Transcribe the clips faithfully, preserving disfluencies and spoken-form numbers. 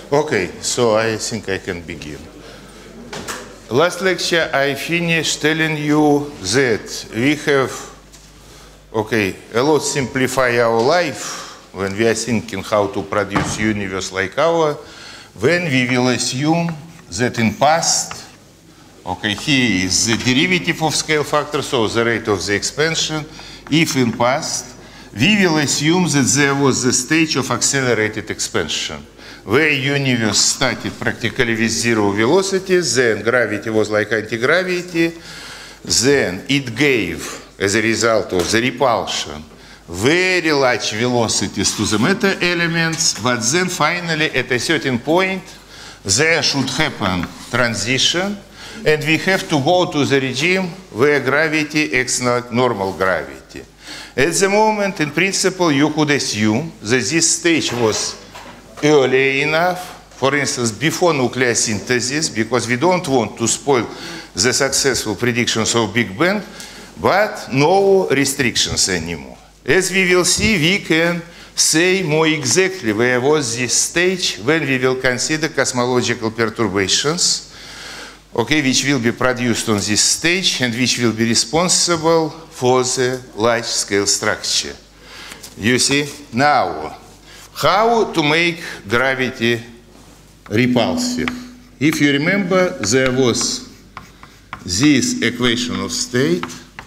Okay, so I think I can begin. Last lecture I finished telling you that we have, okay, a lot simplify our life when we are thinking how to produce universe like our, when we will assume that in past, okay, here is the derivative of scale factor, so the rate of the expansion. If in past, we will assume that there was a stage of accelerated expansion, where universe started practically with zero velocity, then gravity was like anti-gravity, then it gave, as a result of the repulsion, very large velocities to the matter elements, but then finally at a certain point, there should happen transition, and we have to go to the regime where gravity is not normal gravity. At the moment, in principle, you could assume that this stage was early enough, for instance, before nucleosynthesis, because we don't want to spoil the successful predictions of Big Bang, but no restrictions anymore. As we will see, we can say more exactly where was this stage when we will consider cosmological perturbations, okay, which will be produced on this stage and which will be responsible for the large-scale structure. You see? Now, how to make gravity repulsive? If you remember, there was this equation of state,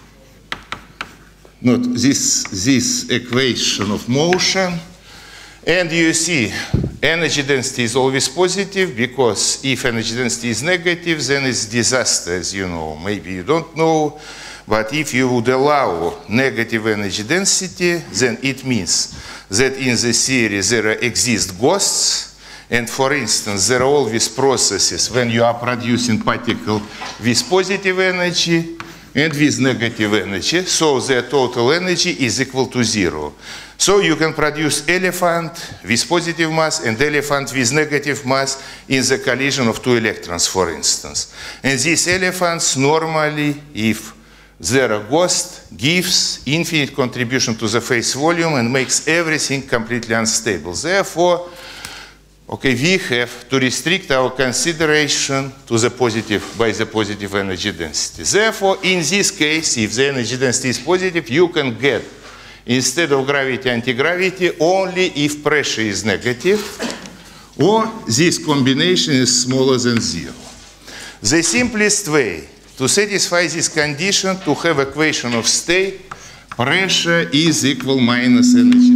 not this, this equation of motion, and you see energy density is always positive, because if energy density is negative, then it's disaster, as you know. Maybe you don't know, but if you would allow negative energy density, then it means that in the theory there exist ghosts, and for instance, there are always processes when you are producing particle with positive energy and with negative energy, so their total energy is equal to zero. So you can produce elephant with positive mass and elephant with negative mass in the collision of two electrons, for instance. And these elephants normally, if there are ghosts, gives infinite contribution to the phase volume and makes everything completely unstable. Therefore, okay, we have to restrict our consideration to the positive by the positive energy density. Therefore, in this case, if the energy density is positive, you can get, instead of gravity, anti-gravity, only if pressure is negative, or this combination is smaller than zero. The simplest way to satisfy this condition, to have equation of state, pressure is equal minus energy,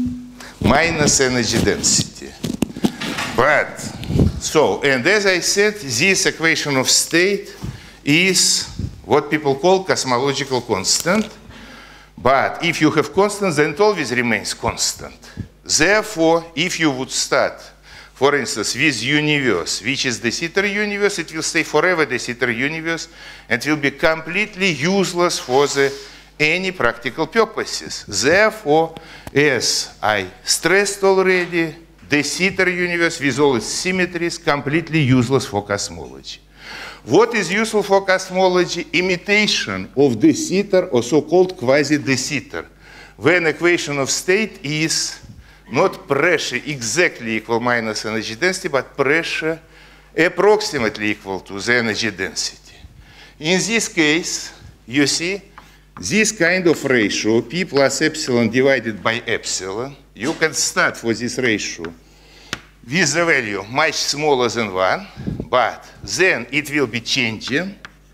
minus energy density. But, so, and as I said, this equation of state is what people call cosmological constant. But if you have constant, then it always remains constant. Therefore, if you would start, for instance, with universe, which is the de Sitter universe, it will stay forever the de Sitter universe, and will be completely useless for the, any practical purposes. Therefore, as I stressed already, the de Sitter universe with all its symmetries completely useless for cosmology. What is useful for cosmology? Imitation of de Sitter, or so-called quasi-de Sitter, when equation of state is not pressure exactly equal minus energy density, but pressure approximately equal to the energy density. In this case, you see, this kind of ratio, P plus epsilon divided by epsilon, you can start for this ratio with the value much smaller than one, but then it will be changing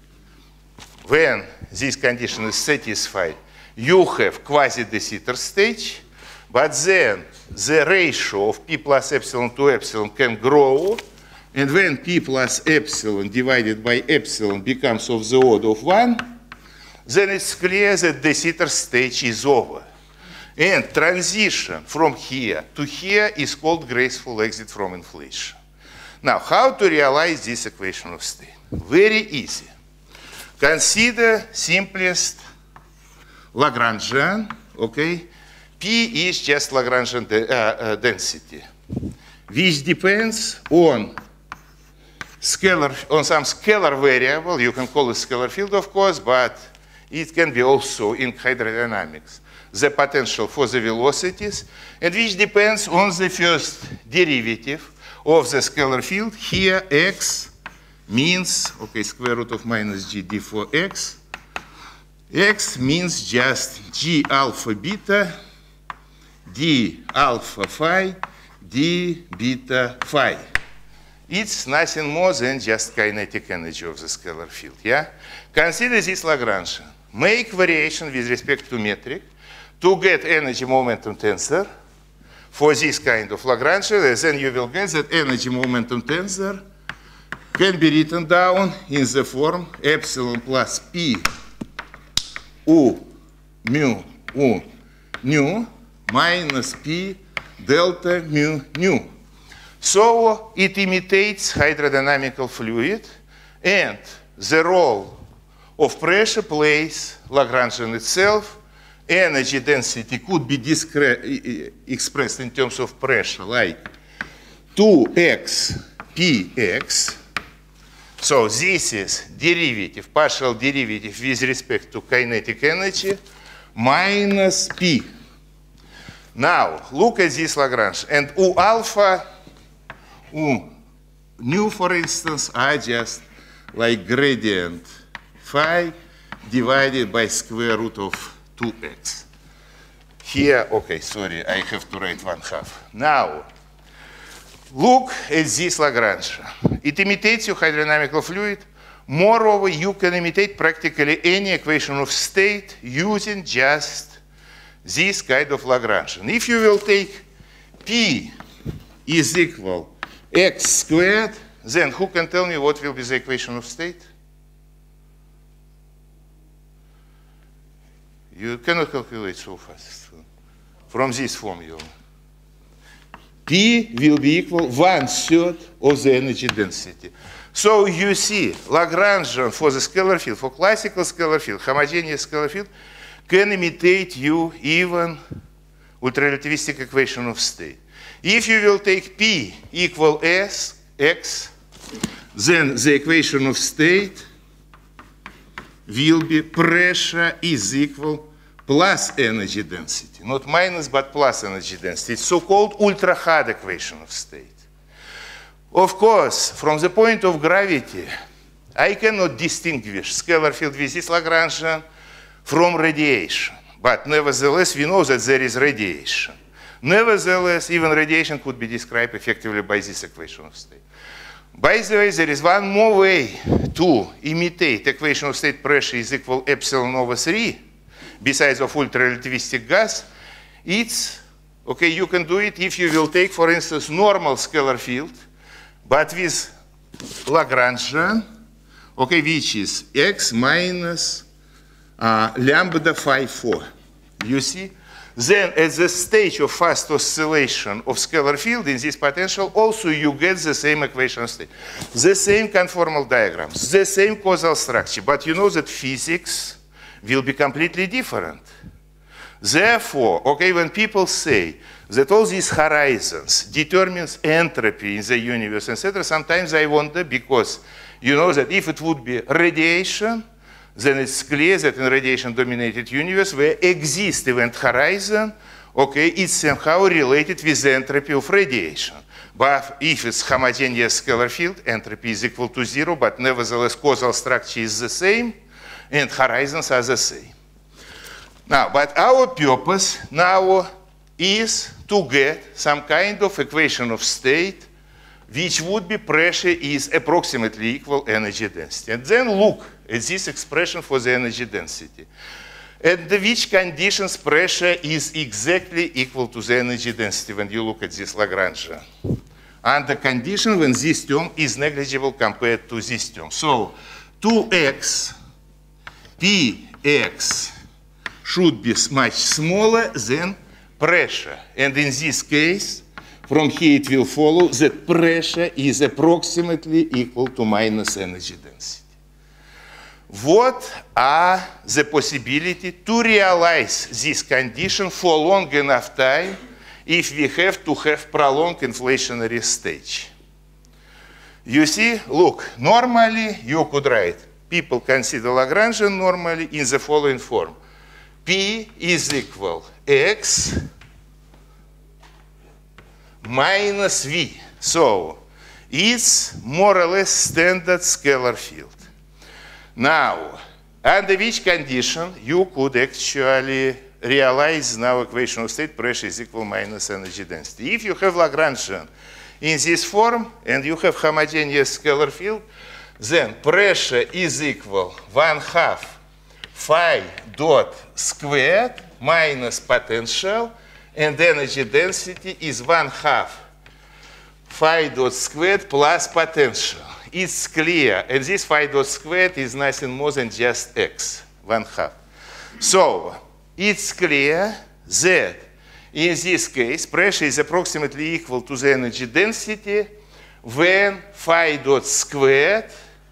when this condition is satisfied. You have quasi-de Sitter stage, but then the ratio of P plus epsilon to epsilon can grow, and when P plus epsilon divided by epsilon becomes of the order of one, then it's clear that the de Sitter stage is over. And transition from here to here is called graceful exit from inflation. Now, how to realize this equation of state? Very easy. Consider simplest Lagrangian, okay? P is just Lagrangian de uh, uh, density, which depends on scalar, on some scalar variable. You can call it scalar field, of course, but it can be also in hydrodynamics. the potential for the velocities, and which depends on the first derivative of the scalar field. Here x means, okay, square root of minus g d for x. X means just g alpha beta, d alpha phi, d beta phi. It's nothing more than just kinetic energy of the scalar field, yeah? Consider this Lagrangian. Make variation with respect to metric to get energy momentum tensor for this kind of Lagrangian, and then you will get that energy momentum tensor can be written down in the form epsilon plus p u mu u nu minus p delta mu nu. So it imitates hydrodynamical fluid, and the role of pressure plays Lagrangian itself. Energy density could be expressed in terms of pressure like two x px. So this is derivative, partial derivative with respect to kinetic energy minus p. Now look at this Lagrange, and u alpha, u nu, for instance, are just like gradient phi divided by square root of two x. Here, okay, sorry, I have to write one half. Now, look at this Lagrange. It imitates your hydrodynamical fluid. Moreover, you can imitate practically any equation of state using just this kind of Lagrangian. If you will take P is equal x squared, then who can tell me what will be the equation of state? You cannot calculate so fast from this formula. P will be equal one third of the energy density. So you see, Lagrangian for the scalar field, for classical scalar field, homogeneous scalar field, can imitate you even ultrarelativistic equation of state. If you will take P equal S, X, then the equation of state will be pressure is equal plus energy density. Not minus, but plus energy density. It's so-called ultra-hard equation of state. Of course, from the point of gravity, I cannot distinguish scalar field with this Lagrangian from radiation. But nevertheless, we know that there is radiation. Nevertheless, even radiation could be described effectively by this equation of state. By the way, there is one more way to imitate equation of state pressure is equal epsilon over three, besides of ultra-relativistic gas. It's, okay, you can do it if you will take, for instance, normal scalar field, but with Lagrangian, okay, which is x minus uh, lambda phi four. You see? Then at the stage of fast oscillation of scalar field in this potential, also you get the same equation of state. The same conformal diagrams, the same causal structure, but you know that physics will be completely different. Therefore, okay, when people say that all these horizons determines entropy in the universe, et cetera, sometimes I wonder, because you know that if it would be radiation, then it's clear that in radiation-dominated universe where exists event horizon, okay, it's somehow related with the entropy of radiation. But if it's homogeneous scalar field, entropy is equal to zero, but nevertheless causal structure is the same, and horizons are the same. Now, but our purpose now is to get some kind of equation of state which would be pressure is approximately equal energy density. And then look at this expression for the energy density. Under which conditions pressure is exactly equal to the energy density when you look at this Lagrangian? Under condition when this term is negligible compared to this term. So two x px should be much smaller than pressure. And in this case, from here it will follow that pressure is approximately equal to minus energy density. What are the possibility to realize this condition for long enough time if we have to have prolonged inflationary stage? You see, look, normally you could write, people consider Lagrangian normally in the following form. P is equal x minus V. So it's more or less standard scalar field. Now, under which condition you could actually realize now equation of state pressure is equal minus energy density. If you have Lagrangian in this form and you have homogeneous scalar field, then pressure is equal one half phi dot squared minus potential, and energy density is one half phi dot squared plus potential. It's clear, and this phi dot squared is nothing more than just x, one half. So it's clear that in this case pressure is approximately equal to the energy density when phi dot squared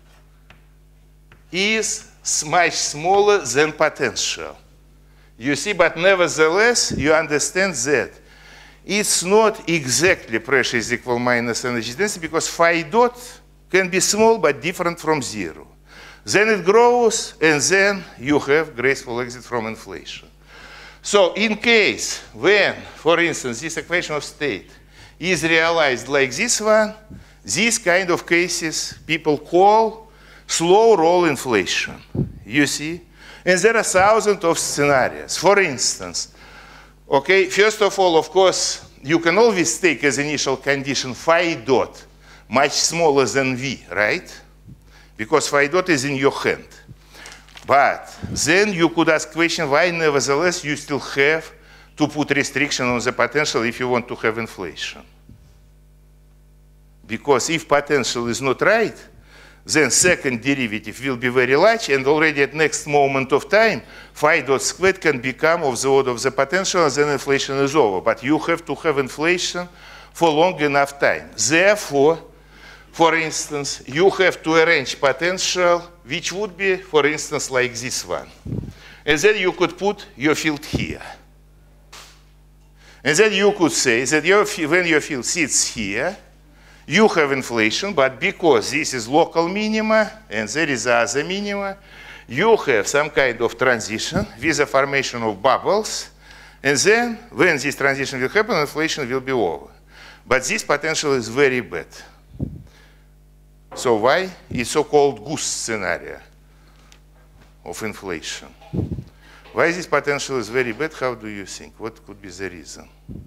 is much smaller than potential. You see, but nevertheless, you understand that it's not exactly pressure is equal minus energy density because phi dot can be small but different from zero. Then it grows, and then you have graceful exit from inflation. So in case when, for instance, this equation of state is realized like this one, these kind of cases people call slow roll inflation, you see? And there are thousands of scenarios. For instance, okay, first of all, of course, you can always take as initial condition phi dot much smaller than V, right? Because phi dot is in your hand. But then you could ask question why nevertheless you still have to put restriction on the potential if you want to have inflation. Because if potential is not right, then second derivative will be very large, and already at next moment of time, phi dot squared can become of the order of the potential, and then inflation is over. But you have to have inflation for long enough time. Therefore, for instance, you have to arrange potential, which would be, for instance, like this one. And then you could put your field here. And then you could say that your, when your field sits here, you have inflation, but because this is local minima and there is other minima, you have some kind of transition with the formation of bubbles, and then when this transition will happen, inflation will be over. But this potential is very bad. So why? It's so-called goose scenario of inflation. Why this potential is very bad? How do you think? What could be the reason?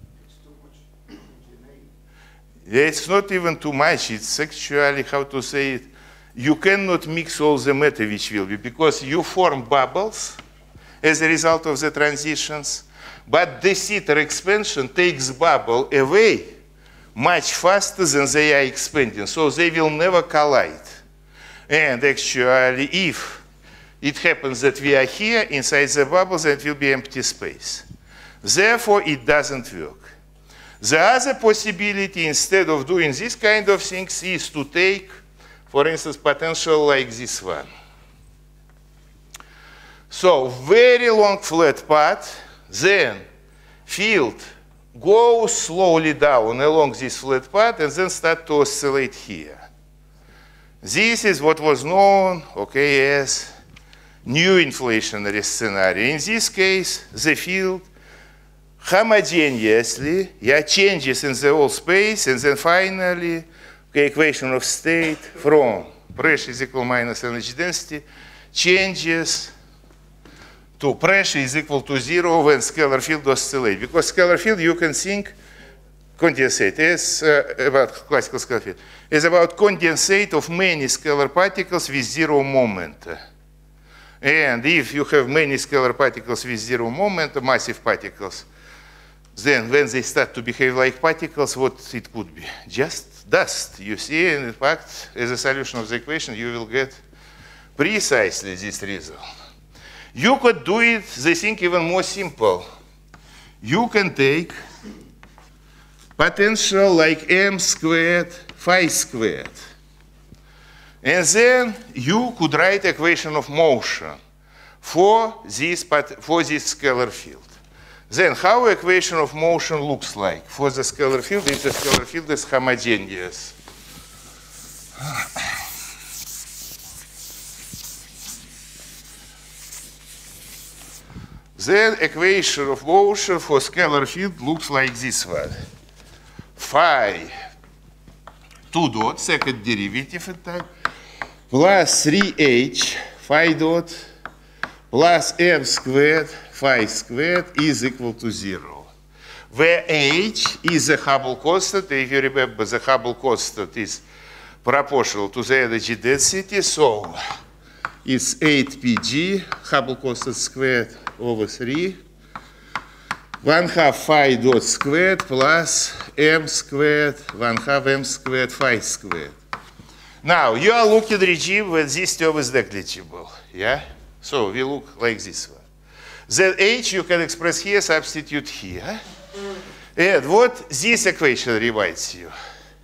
It's not even too much. It's actually, how to say it, you cannot mix all the matter which will be, because you form bubbles as a result of the transitions, but de Sitter expansion takes bubble away much faster than they are expanding, so they will never collide. And actually, if it happens that we are here inside the bubble, then it will be empty space. Therefore, it doesn't work. The other possibility, instead of doing this kind of things, is to take, for instance, potential like this one. So, very long flat path, then field goes slowly down along this flat path and then start to oscillate here. This is what was known, okay, as new inflationary scenario. In this case, the field homogeneously, yeah, changes in the whole space, and then finally, okay, equation of state from pressure is equal minus energy density changes to pressure is equal to zero when scalar field oscillates. Because scalar field, you can think condensate is uh, about classical scalar field is about condensate of many scalar particles with zero moment. And if you have many scalar particles with zero moment, massive particles, then when they start to behave like particles, what it could be? Just dust. You see, and in fact, as a solution of the equation, you will get precisely this result. You could do it, they think, even more simple. You can take potential like m squared phi squared. And then you could write equation of motion for this, for this scalar field. Then how equation of motion looks like for the scalar field if the scalar field is homogeneous. then equation of motion for scalar field looks like this one. Phi, two dot, second derivative in time, plus three h, phi dot, plus m squared, phi squared is equal to zero. Where h is the Hubble constant. If you remember, the Hubble constant is proportional to the energy density, so it's eight p g, Hubble constant squared over three, one half phi dot squared plus m squared, one half m squared phi squared. Now, you are looking at a regime where this term is negligible, yeah? So we look like this one. Then h you can express here, substitute here. And what this equation reminds you?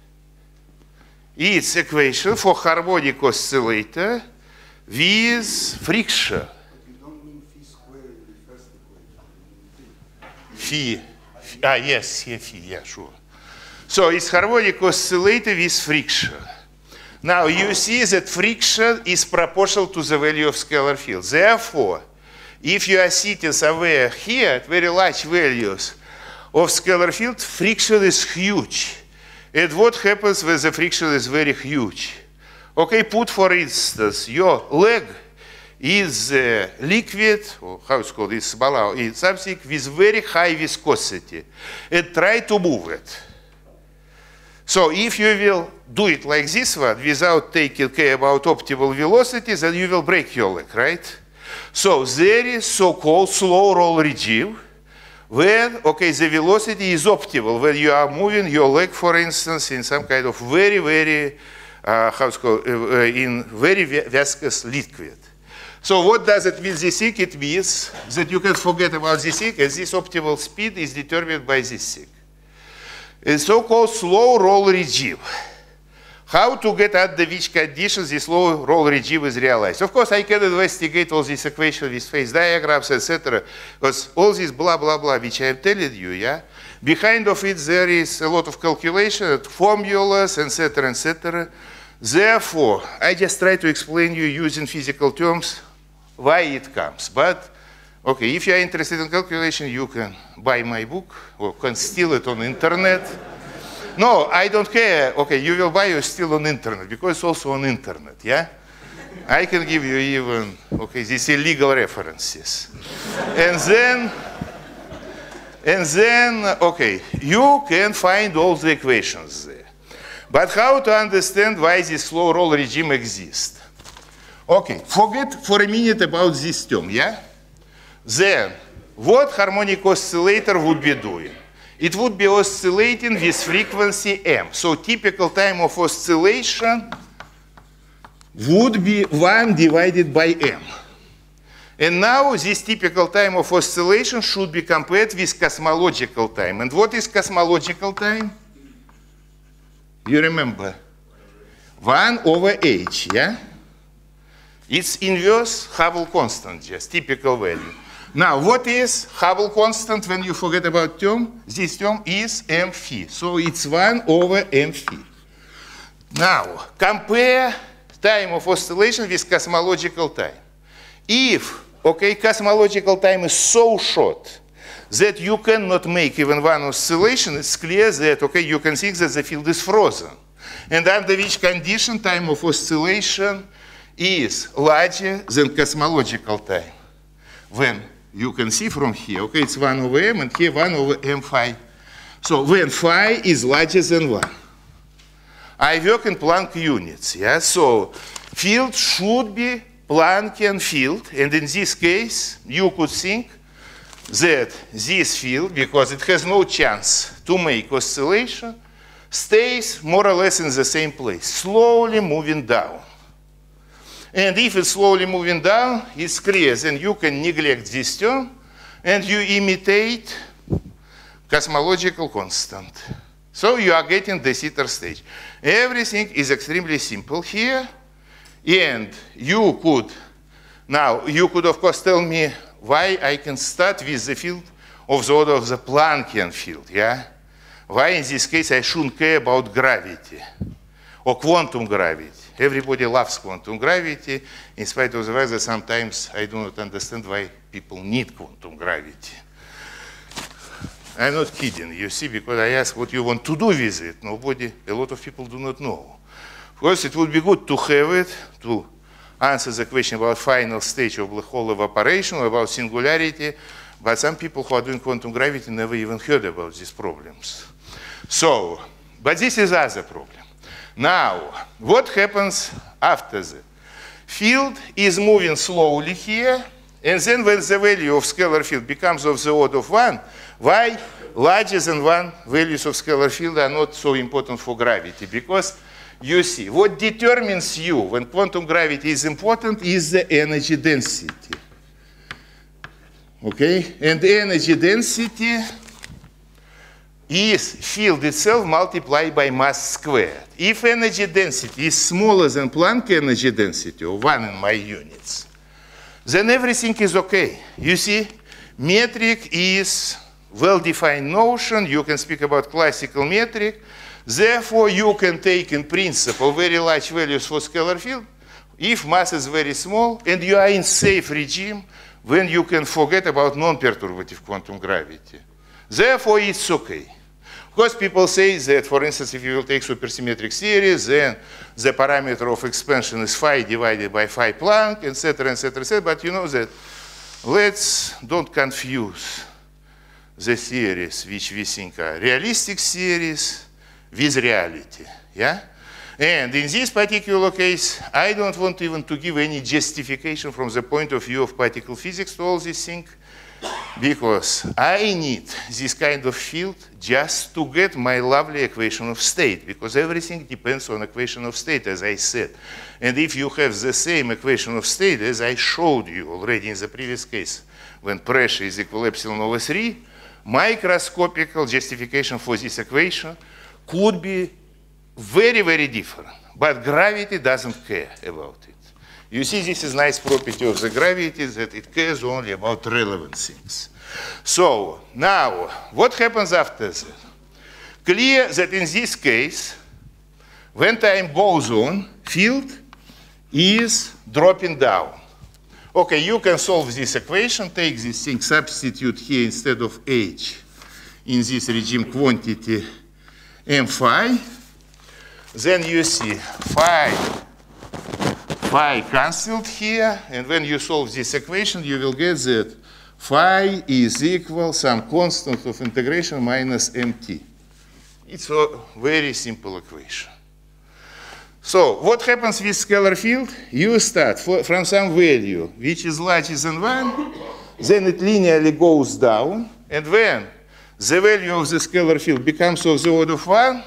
It's equation for harmonic oscillator with friction. You don't mean phi squared in the first equation. Phi. Ah, yes, here phi, yeah, sure. So it's harmonic oscillator with friction. Now you see that friction is proportional to the value of scalar field. Therefore, if you are sitting somewhere here at very large values of scalar field, friction is huge. And what happens when the friction is very huge? Okay, put for instance, your leg is uh, liquid, or how it's called, it's balao, it's something with very high viscosity, and try to move it. So if you will do it like this one, without taking care about optimal velocity, then you will break your leg, right? So there is so-called slow roll regime, when, okay, the velocity is optimal, when you are moving your leg, for instance, in some kind of very, very, uh, how it's called, uh, in very viscous liquid. So what does it mean, this thing? It means that you can forget about this thing, and this optimal speed is determined by this thing. It's so-called slow roll regime. How to get under which conditions this slow roll regime is realized? Of course, I can investigate all these equations with phase diagrams, et cetera. Because all this blah, blah, blah, which I am telling you, yeah? Behind of it, there is a lot of calculation, formulas, et cetera, et cetera. Therefore, I just try to explain you using physical terms why it comes. But, okay, if you are interested in calculation, you can buy my book or can steal it on the internet. No, I don't care. Okay, you will buy or steal on internet because it's also on internet, yeah? I can give you even, okay, these illegal references. And then, and then, okay, you can find all the equations there. But how to understand why this slow roll regime exists? Okay, forget for a minute about this term, yeah? Then, what harmonic oscillator would be doing? It would be oscillating with frequency m. So typical time of oscillation would be one divided by m. And now this typical time of oscillation should be compared with cosmological time. And what is cosmological time? You remember? one over h, yeah? It's inverse Hubble constant, just typical value. Now, what is Hubble constant when you forget about term? This term is m phi. So it's one over m phi. Now, compare time of oscillation with cosmological time. If, okay, cosmological time is so short that you cannot make even one oscillation, it's clear that, okay, you can think that the field is frozen. And under which condition time of oscillation is larger than cosmological time. When you can see from here, okay, it's one over m, and here one over m phi. So when phi is larger than one. I work in Planck units, yeah? So field should be Planckian field, and in this case, you could think that this field, because it has no chance to make oscillation, stays more or less in the same place, slowly moving down. And if it's slowly moving down, it's clear, then you can neglect this term, and you imitate cosmological constant. So you are getting the Sitter stage. Everything is extremely simple here, and you could, now, you could, of course, tell me why I can start with the field of the order of the Planckian field, yeah? Why, in this case, I shouldn't care about gravity? or quantum gravity. Everybody loves quantum gravity, in spite of the fact that sometimes I do not understand why people need quantum gravity. I'm not kidding, you see, because I ask what you want to do with it. Nobody, a lot of people do not know. Of course, it would be good to have it, to answer the question about final stage of black hole evaporation, or about singularity, but some people who are doing quantum gravity never even heard about these problems. So, but this is other problem. Now, what happens after that? Field is moving slowly here, and then when the value of scalar field becomes of the order of one, why larger than one values of scalar field are not so important for gravity? Because you see, what determines you when quantum gravity is important is the energy density. Okay? And the energy density is field itself multiplied by mass squared. If energy density is smaller than Planck energy density, or one in my units, then everything is okay. You see, metric is well-defined notion. You can speak about classical metric. Therefore, you can take, in principle, very large values for scalar field if mass is very small, and you are in safe regime when you can forget about non-perturbative quantum gravity. Therefore, it's okay. Of course, people say that, for instance, if you will take supersymmetric series, then the parameter of expansion is phi divided by phi Planck, et cetera, et cetera, et cetera. But you know that let's don't confuse the theories which we think are realistic theories with reality, yeah? And in this particular case, I don't want even to give any justification from the point of view of particle physics to all this thing, because I need this kind of field just to get my lovely equation of state, because everything depends on equation of state, as I said. And if you have the same equation of state as I showed you already in the previous case, when pressure is equal epsilon over three, microscopical justification for this equation could be very, very different. But gravity doesn't care about it. You see, this is nice property of the gravity, that it cares only about relevant things. So, now, what happens after that? Clear that in this case, when time goes on, field is dropping down. Okay, you can solve this equation, take this thing, substitute here instead of h in this regime quantity m phi. Then you see phi phi cancelled here, and when you solve this equation, you will get that phi is equal some constant of integration minus mt. It's a very simple equation. So what happens with scalar field? You start for, from some value which is larger than one, then it linearly goes down, and when the value of the scalar field becomes of the order of one,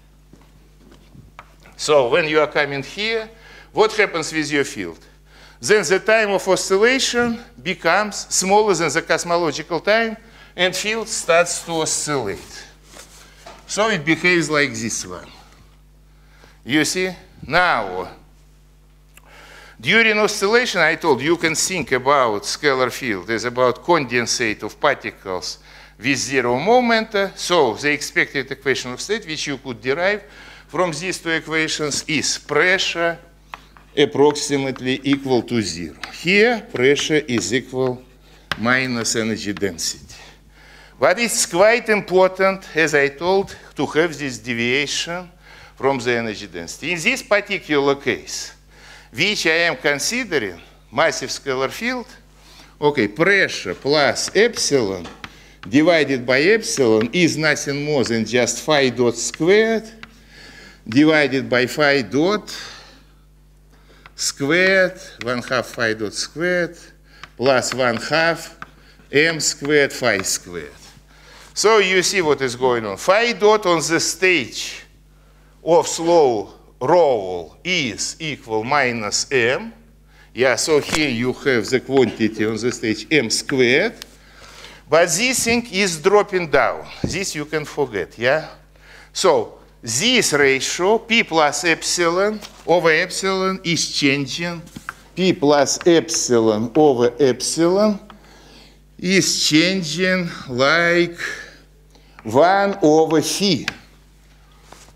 so when you are coming here, what happens with your field? Then the time of oscillation becomes smaller than the cosmological time, and field starts to oscillate. So it behaves like this one. You see? Now, during oscillation, I told you, you can think about scalar field as about condensate of particles with zero moment. So the expected equation of state, which you could derive from these two equations, is pressure approximately equal to zero. Here, pressure is equal minus energy density. But it's quite important, as I told, to have this deviation from the energy density. In this particular case, which I am considering massive scalar field, okay, pressure plus epsilon divided by epsilon is nothing more than just phi dot squared divided by phi dot squared, one half phi dot squared, plus one half m squared phi squared. So you see what is going on. Phi dot on the stage of slow roll is equal minus m. Yeah, so here you have the quantity on the stage m squared. But this thing is dropping down. This you can forget, yeah? So this ratio, p plus epsilon over epsilon, is changing. P plus epsilon over epsilon is changing like one over phi.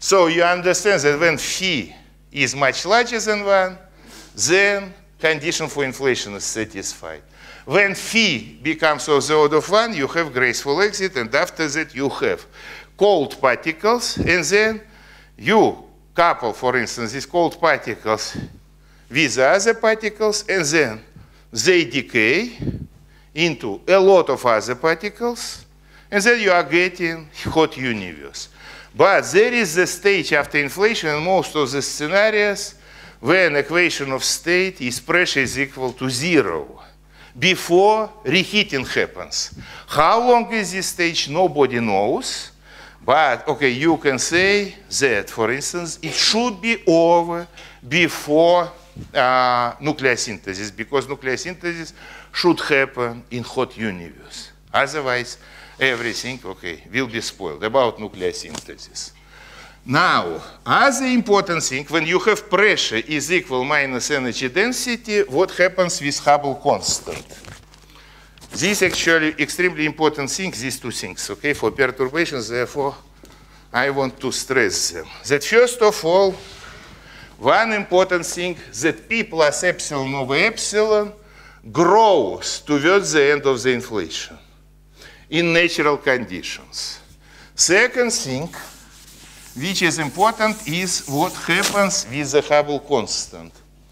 So you understand that when phi is much larger than one, then condition for inflation is satisfied. When phi becomes of the order of one, you have graceful exit, and after that you have cold particles, and then you couple, for instance, these cold particles with the other particles, and then they decay into a lot of other particles, and then you are getting hot universe. But there is the stage after inflation in most of the scenarios when equation of state is pressure is equal to zero before reheating happens. How long is this stage? Nobody knows. But, okay, you can say that, for instance, it should be over before uh, nucleosynthesis, because nucleosynthesis should happen in hot universe. Otherwise, everything, okay, will be spoiled about nucleosynthesis. Now, other important thing, when you have pressure is equal minus energy density, what happens with Hubble constant? These actually extremely important things, these two things, okay, for perturbations, therefore, I want to stress them. That first of all, one important thing, that P plus epsilon over epsilon grows towards the end of the inflation in natural conditions. Second thing, which is important, is what happens with the Hubble constant.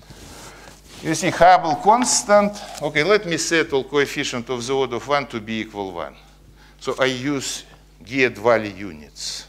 You see, Hubble constant, okay, let me settle coefficient of the order of one to be equal one. So I use geared Wally units.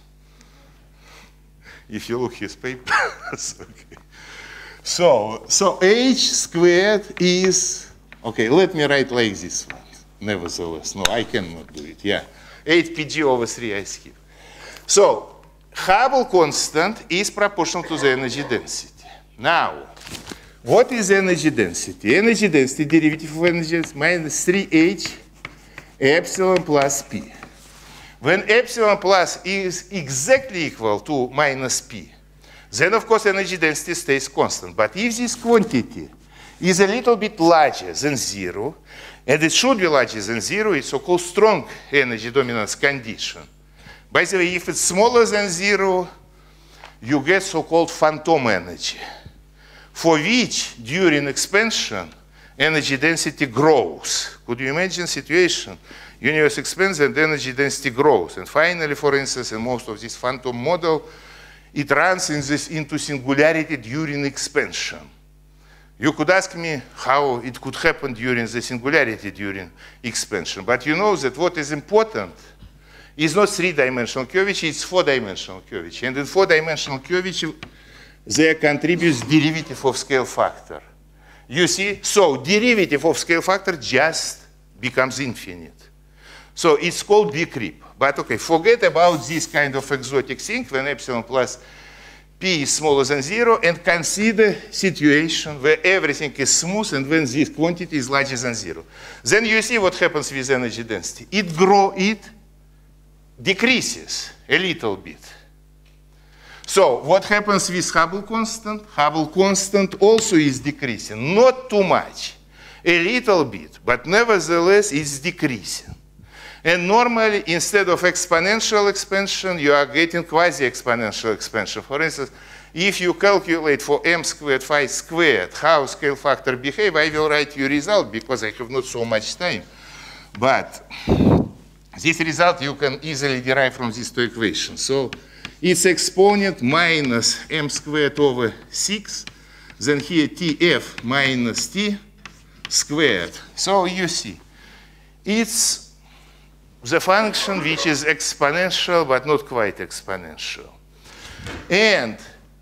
If you look his papers, okay. So, so H squared is, okay, let me write like this one. Nevertheless, no, I cannot do it, yeah. eight P G over three I skip. So, Hubble constant is proportional to the energy density. Now, what is energy density? Energy density, derivative of energy density, minus three H epsilon plus P. When epsilon plus is exactly equal to minus P, then of course energy density stays constant. But if this quantity is a little bit larger than zero, and it should be larger than zero, it's so-called strong energy dominance condition. By the way, if it's smaller than zero, you get so-called phantom energy, for which, during expansion, energy density grows. Could you imagine a situation? Universe expands and energy density grows. And finally, for instance, in most of this phantom model, it runs in this into singularity during expansion. You could ask me how it could happen during the singularity during expansion. But you know that what is important is not three-dimensional curvature, it's four-dimensional curvature. And in four-dimensional curvature, there contributes derivative of scale factor. You see, so derivative of scale factor just becomes infinite. So it's called B creep. But okay, forget about this kind of exotic thing when epsilon plus P is smaller than zero, and consider situation where everything is smooth and when this quantity is larger than zero. Then you see what happens with energy density. It grows, it decreases a little bit. So what happens with Hubble constant? Hubble constant also is decreasing, not too much, a little bit, but nevertheless it's decreasing. And normally, instead of exponential expansion, you are getting quasi-exponential expansion. For instance, if you calculate for m squared phi squared how scale factor behave, I will write you result because I have not so much time. But this result you can easily derive from these two equations. So it's exponent minus m squared over six, then here tf minus t squared. So you see, it's the function which is exponential but not quite exponential. And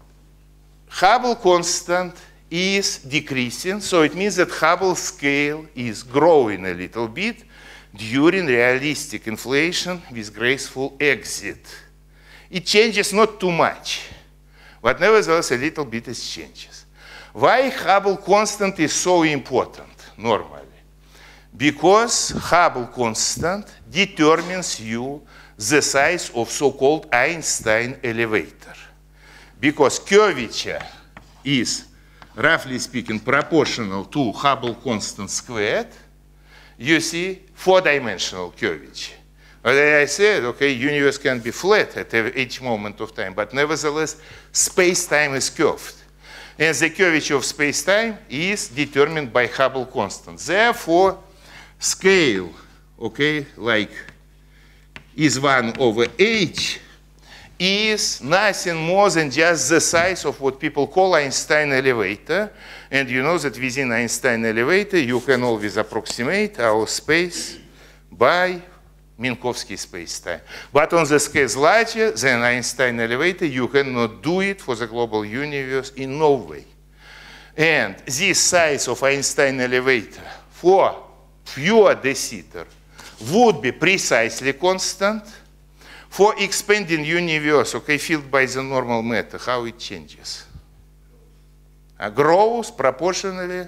Hubble constant is decreasing, so it means that Hubble scale is growing a little bit during realistic inflation with graceful exit. It changes not too much, but nevertheless a little bit it changes. Why Hubble constant is so important normally? Because Hubble constant determines you the size of so-called Einstein elevator. Because curvature is, roughly speaking, proportional to Hubble constant squared, you see four-dimensional curvature. As I said, okay, universe can be flat at each moment of time, but nevertheless, space-time is curved. And the curvature of space-time is determined by Hubble constant. Therefore, scale, okay, like is one over h, is nothing more than just the size of what people call Einstein elevator. And you know that within Einstein elevator, you can always approximate our space by Minkowski space-time. But on the scales larger than Einstein elevator, you cannot do it for the global universe in no way. And this size of Einstein elevator for pure de Sitter would be precisely constant. For expanding universe, okay, filled by the normal matter, how it changes? Uh, grows proportionally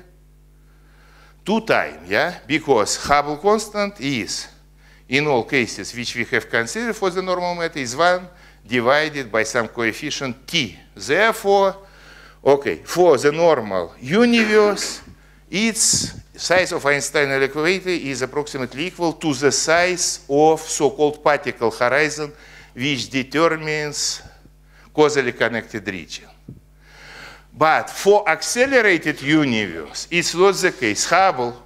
to time, yeah? Because Hubble constant is, in all cases which we have considered for the normal matter, is one divided by some coefficient t. Therefore, okay, for the normal universe, its size of Einstein elevator is approximately equal to the size of so-called particle horizon, which determines causally connected region. But for accelerated universe, it's not the case. Hubble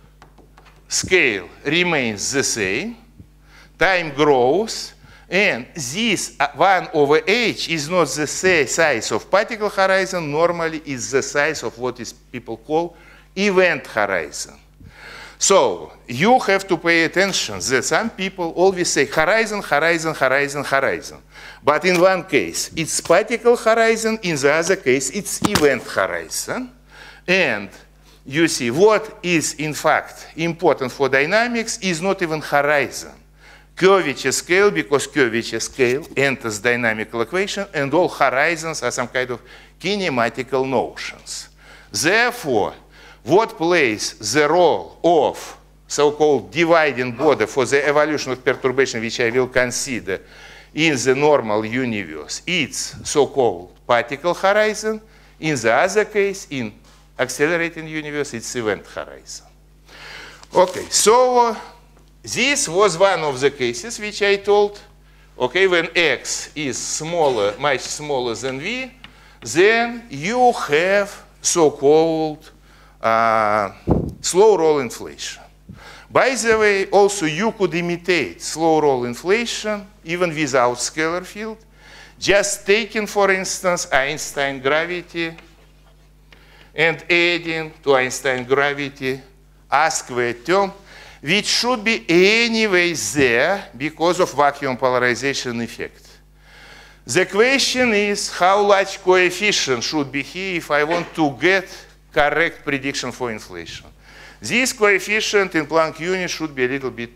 scale remains the same, time grows, and this one over h is not the same size of particle horizon, normally it's the size of what is people call event horizon. So you have to pay attention that some people always say horizon, horizon, horizon, horizon. But in one case, it's particle horizon. In the other case, it's event horizon. And you see, what is in fact important for dynamics is not even horizon. Curvature scale, because curvature scale enters dynamical equation, and all horizons are some kind of kinematical notions. Therefore, what plays the role of so-called dividing border for the evolution of perturbation, which I will consider in the normal universe, it's so-called particle horizon. In the other case, in accelerating universe, it's event horizon. Okay, so this was one of the cases which I told. Okay, when x is smaller, much smaller than v, then you have so-called Uh, slow roll inflation. By the way, also you could imitate slow roll inflation even without scalar field, just taking, for instance, Einstein gravity and adding to Einstein gravity a squared term, which should be anyway there because of vacuum polarization effect. The question is how large coefficient should be here if I want to get correct prediction for inflation. This coefficient in Planck unit should be a little bit,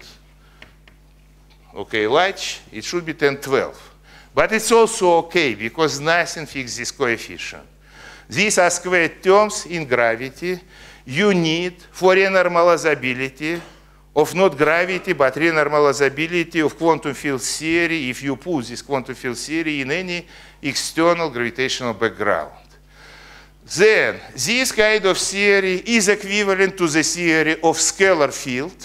okay, large. It should be ten twelve. But it's also okay because nothing fixes this coefficient. These are squared terms in gravity. You need for renormalizability of not gravity, but renormalizability of quantum field theory if you put this quantum field theory in any external gravitational background. Then, this kind of theory is equivalent to the theory of scalar field,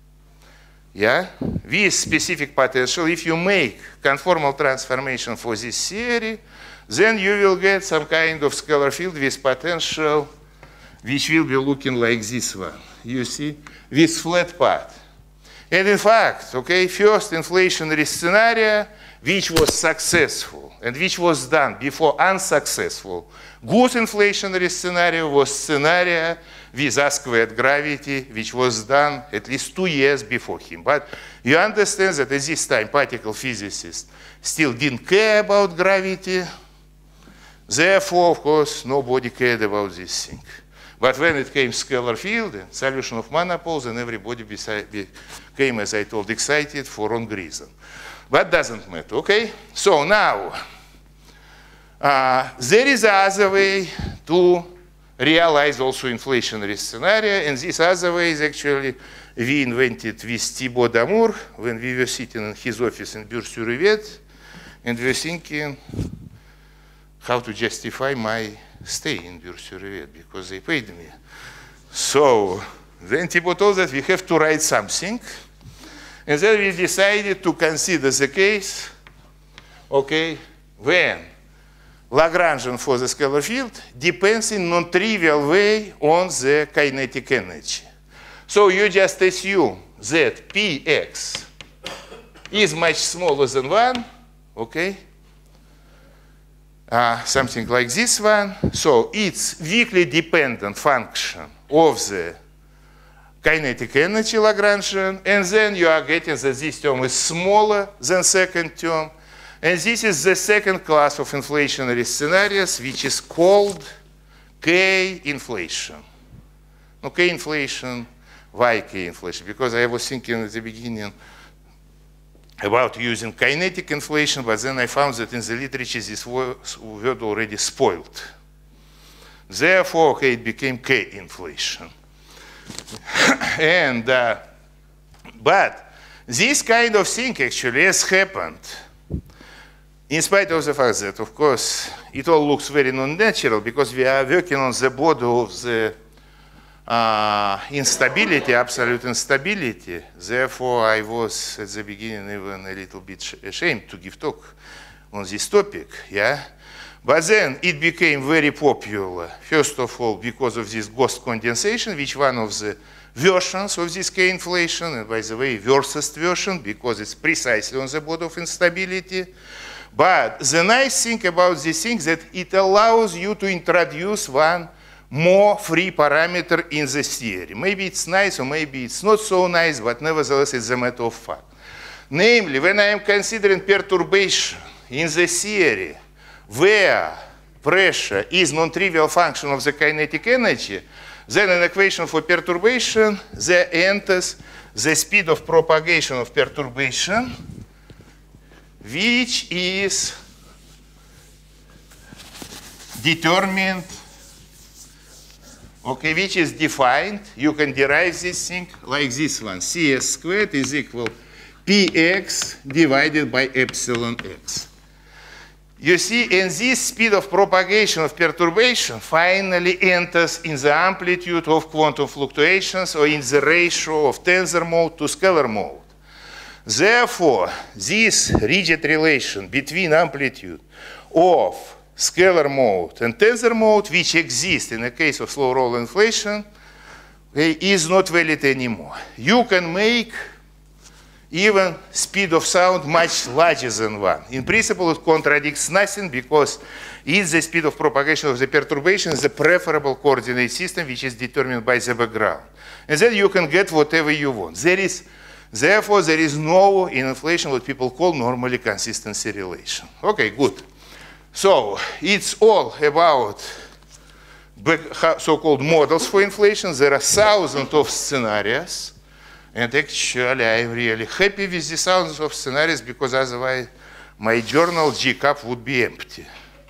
yeah, with specific potential. If you make conformal transformation for this theory, then you will get some kind of scalar field with potential, which will be looking like this one, you see, with flat path. And in fact, okay, first inflationary scenario, which was successful and which was done before unsuccessful, good inflationary scenario was scenario with a squared gravity, which was done at least two years before him. But you understand that at this time, particle physicists still didn't care about gravity. Therefore, of course, nobody cared about this thing. But when it came scalar field and solution of monopoles, and everybody became, as I told, excited for wrong reason. But doesn't matter, okay? So now, uh, there is another way to realize also inflationary scenario, and this other way is actually we invented with Thibaut Damour when we were sitting in his office in Bure-sur-Yvette, and we were thinking how to justify my stay in Bure-sur-Yvette because they paid me. So then Thibaut told that we have to write something. And then we decided to consider the case, okay, when Lagrangian for the scalar field depends in non-trivial way on the kinetic energy. So you just assume that Px is much smaller than one, okay? Uh, something like this one. So it's weakly dependent function of the kinetic energy Lagrangian, and then you are getting that this term is smaller than second term. And this is the second class of inflationary scenarios, which is called K-inflation. No, K-inflation, why K-inflation? Because I was thinking at the beginning about using kinetic inflation, but then I found that in the literature this word already spoiled. Therefore, okay, it became K-inflation. and, uh, but this kind of thing actually has happened in spite of the fact that, of course, it all looks very non-natural because we are working on the border of the uh, instability, absolute instability. Therefore, I was at the beginning even a little bit ashamed to give talk on this topic, yeah? But then it became very popular, first of all, because of this ghost condensation, which one of the versions of this K-inflation, and by the way, worst version, because it's precisely on the border of instability. But the nice thing about this thing is that it allows you to introduce one more free parameter in the theory. Maybe it's nice or maybe it's not so nice, but nevertheless it's a matter of fact. Namely, when I am considering perturbation in the theory where pressure is non-trivial function of the kinetic energy, then an equation for perturbation there enters the speed of propagation of perturbation, which is determined, okay, which is defined. You can derive this thing like this one. Cs squared is equal px divided by epsilon x. You see, and this speed of propagation of perturbation finally enters in the amplitude of quantum fluctuations or in the ratio of tensor mode to scalar mode. Therefore, this rigid relation between amplitude of scalar mode and tensor mode, which exists in the case of slow roll inflation, okay, is not valid anymore. You can make even speed of sound much larger than one. In principle, it contradicts nothing because it's the speed of propagation of the perturbation, the preferable coordinate system, which is determined by the background. And then you can get whatever you want. There is Therefore, there is no, in inflation, what people call normally consistency relation. Okay, good. So, it's all about so-called models for inflation. There are thousands of scenarios. And actually, I'm really happy with the thousands of scenarios because otherwise my journal G CAP would be empty.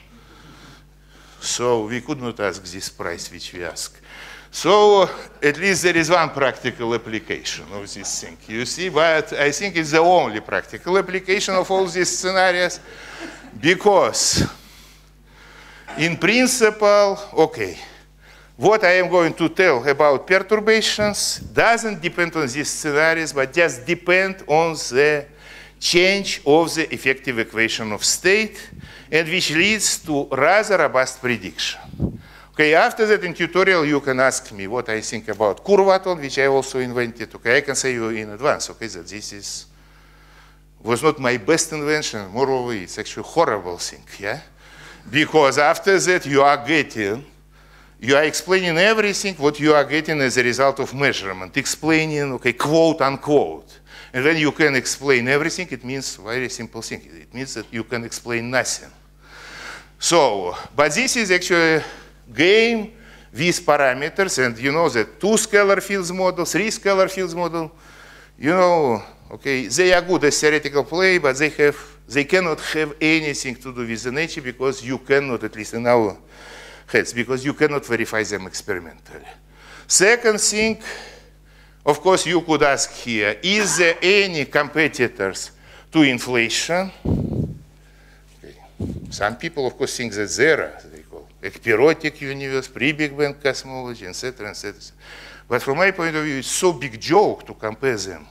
So, we could not ask this price which we ask. So at least there is one practical application of this thing, you see, but I think it's the only practical application of all these scenarios because in principle, okay, what I am going to tell about perturbations doesn't depend on these scenarios, but just depend on the change of the effective equation of state, and which leads to rather robust prediction. Okay, after that in tutorial you can ask me what I think about Kurvaton, which I also invented. Okay, I can say you in advance, okay, that this is was not my best invention. Moreover, it's actually a horrible thing, yeah? Because after that you are getting, you are explaining everything what you are getting as a result of measurement, explaining, okay, quote unquote. And when you can explain everything, it means very simple thing. It means that you can explain nothing. So, but this is actually game with parameters, and you know that two scalar fields model, three scalar fields model, you know, okay, they are good as theoretical play, but they have, they cannot have anything to do with the nature because you cannot, at least in our heads, because you cannot verify them experimentally. Second thing, of course, you could ask here, is there any competitors to inflation? Okay. Some people, of course, think that there are. Ekpirotic universe, pre-Big Bang cosmology, et cetera, et cetera. But from my point of view, it's so big joke to compare them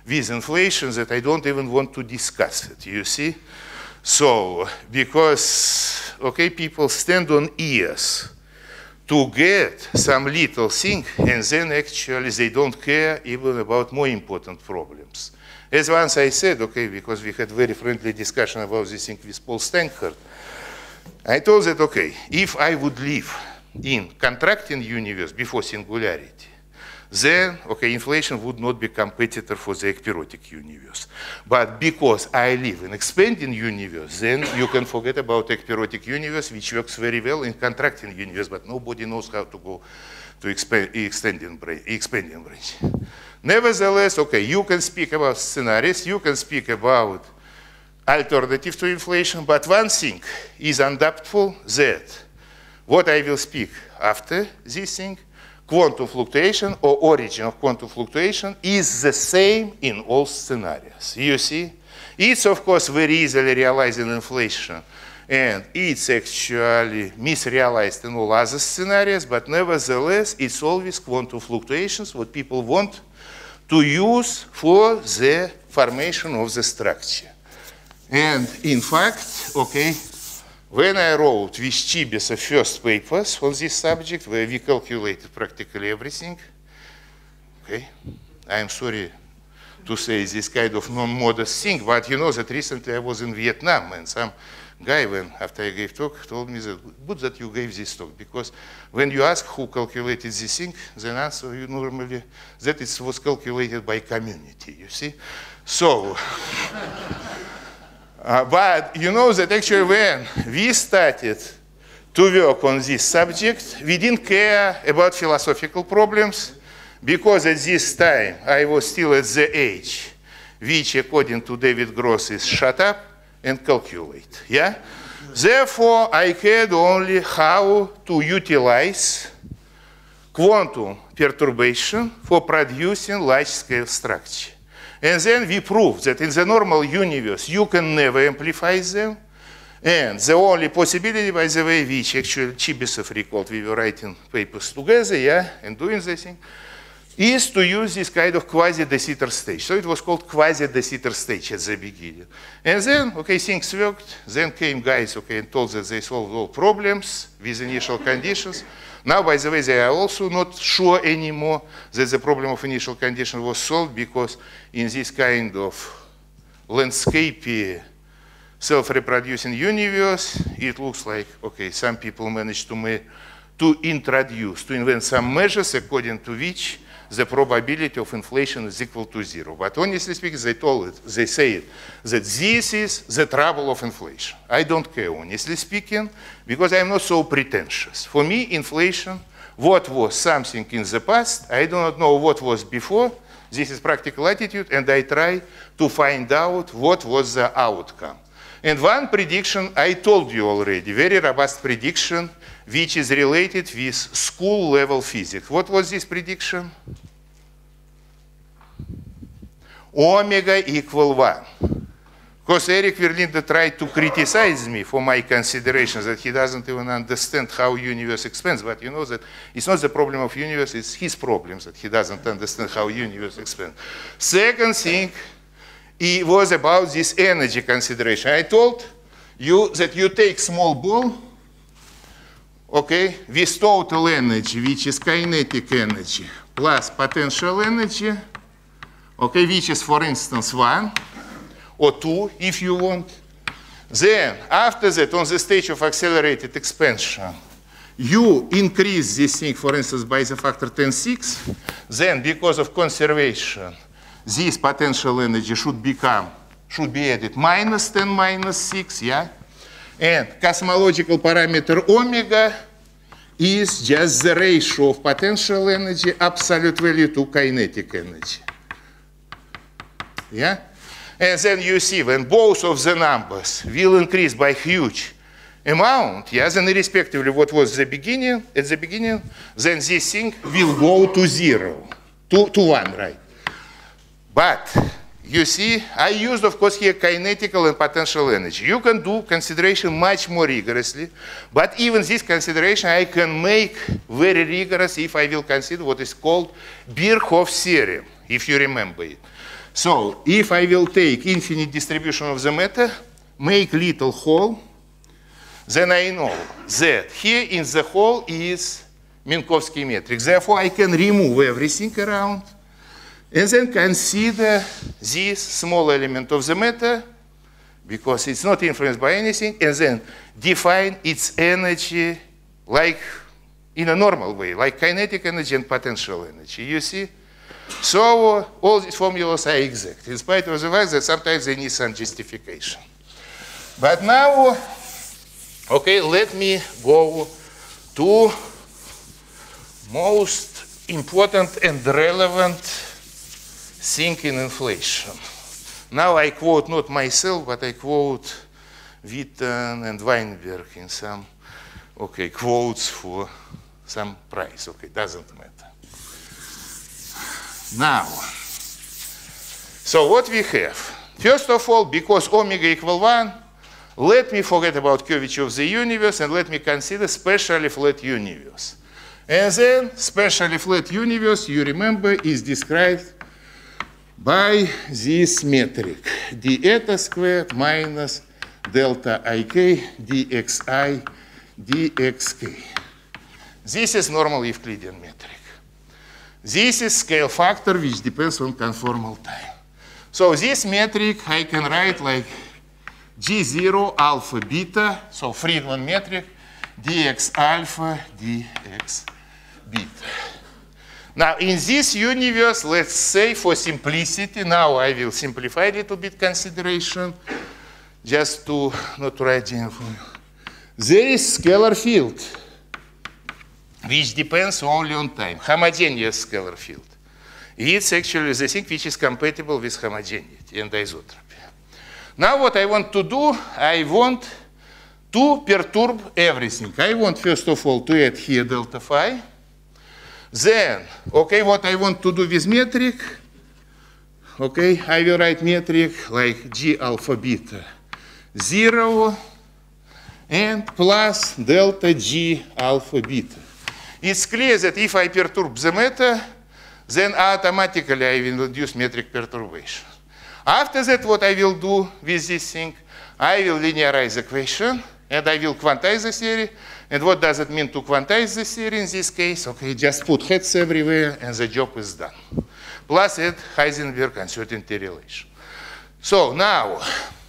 with inflation that I don't even want to discuss it, you see? So, because, okay, people stand on ears to get some little thing, and then actually they don't care even about more important problems. As once I said, okay, because we had very friendly discussion about this thing with Paul Stankhart, I told that, okay, if I would live in contracting universe before singularity, then, okay, inflation would not be competitor for the ekpyrotic universe. But because I live in expanding universe, then you can forget about ekpyrotic universe, which works very well in contracting universe, but nobody knows how to go to expand, extending branch, expanding branch. Nevertheless, okay, you can speak about scenarios, you can speak about alternative to inflation, but one thing is undoubtful, that what I will speak after this thing, quantum fluctuation or origin of quantum fluctuation is the same in all scenarios. You see? It's, of course, very easily realized in inflation, and it's actually misrealized in all other scenarios, but nevertheless, it's always quantum fluctuations, what people want to use for the formation of the structure. And in fact, okay, when I wrote with Chibis the first papers on this subject, where we calculated practically everything, okay, I'm sorry to say this kind of non-modest thing, but you know that recently I was in Vietnam, and some guy, when after I gave talk, told me that good that you gave this talk, because when you ask who calculated this thing, the answer you normally that it was calculated by community. You see, so. Uh, but you know that actually when we started to work on this subject, we didn't care about philosophical problems, because at this time I was still at the age which, according to David Gross, is shut up and calculate. Yeah? Therefore, I cared only how to utilize quantum perturbation for producing large-scale structure. And then we proved that in the normal universe, you can never amplify them. And the only possibility, by the way, which actually Chibisov recalled, we were writing papers together, yeah, and doing this thing, is to use this kind of quasi-de Sitter stage. So it was called quasi-de Sitter stage at the beginning. And then, okay, things worked. Then came guys, okay, and told that they solved all problems with initial conditions. Now, by the way, they are also not sure anymore that the problem of initial condition was solved, because in this kind of landscape, self-reproducing universe, it looks like, okay, some people managed to, ma to introduce, to invent some measures according to which the probability of inflation is equal to zero. But honestly speaking, they told it, they say it, that this is the trouble of inflation. I don't care, honestly speaking, because I'm not so pretentious. For me, inflation, what was something in the past, I do not know what was before. This is practical attitude, and I try to find out what was the outcome. And one prediction I told you already, very robust prediction, which is related with school-level physics. What was this prediction? Omega equal one. Because Eric Verlinde tried to criticize me for my considerations that he doesn't even understand how universe expands. But you know that it's not the problem of universe, it's his problems that he doesn't understand how universe expands. Second thing, it was about this energy consideration. I told you that you take small ball, okay, with total energy, which is kinetic energy, plus potential energy, okay, which is, for instance, one or two, if you want. Then, after that, on the stage of accelerated expansion, you increase this thing, for instance, by the factor ten six. Then, because of conservation, this potential energy should become, should be added minus ten minus six, yeah? And cosmological parameter omega is just the ratio of potential energy, absolute value to kinetic energy. Yeah? And then you see when both of the numbers will increase by huge amount, yeah, then irrespectively what was the beginning, at the beginning, then this thing will go to zero, to, to one, right? But you see, I used, of course, here kinetical and potential energy. You can do consideration much more rigorously, but even this consideration I can make very rigorous if I will consider what is called Birkhoff theorem, if you remember it. So, if I will take infinite distribution of the matter, make little hole, then I know that here in the hole is Minkowski metric. Therefore, I can remove everything around and then consider this small element of the matter because it's not influenced by anything, and then define its energy like in a normal way, like kinetic energy and potential energy. You see? So uh, all these formulas are exact, in spite of the fact that sometimes they need some justification. But now, okay, let me go to most important and relevant thing in inflation. Now I quote not myself, but I quote Witten and Weinberg in some, okay, quotes for some price. Okay, doesn't matter. Now, so what we have? First of all, because omega equal one, let me forget about curvature of the universe and let me consider specially flat universe. And then specially flat universe, you remember, is described by this metric, d eta squared minus delta ik dxi dxk. This is normal Euclidean metric. This is scale factor which depends on conformal time. So this metric I can write like g zero alpha beta, so Friedmann metric, dx alpha dx beta. Now in this universe, let's say for simplicity, now I will simplify a little bit consideration, just to not write the formula. There is scalar field which depends only on time, homogeneous scalar field. It's actually the thing which is compatible with homogeneity and isotropy. Now what I want to do, I want to perturb everything. I want first of all to add here delta phi. Then, okay, what I want to do with metric, okay, I will write metric like g alpha beta zero and plus delta g alpha beta. It's clear that if I perturb the matter, then automatically I will induce metric perturbation. After that, what I will do with this thing, I will linearize the equation and I will quantize the theory. And what does it mean to quantize the theory in this case? Okay, just put heads everywhere and the job is done. Plus add Heisenberg uncertainty relation. So now,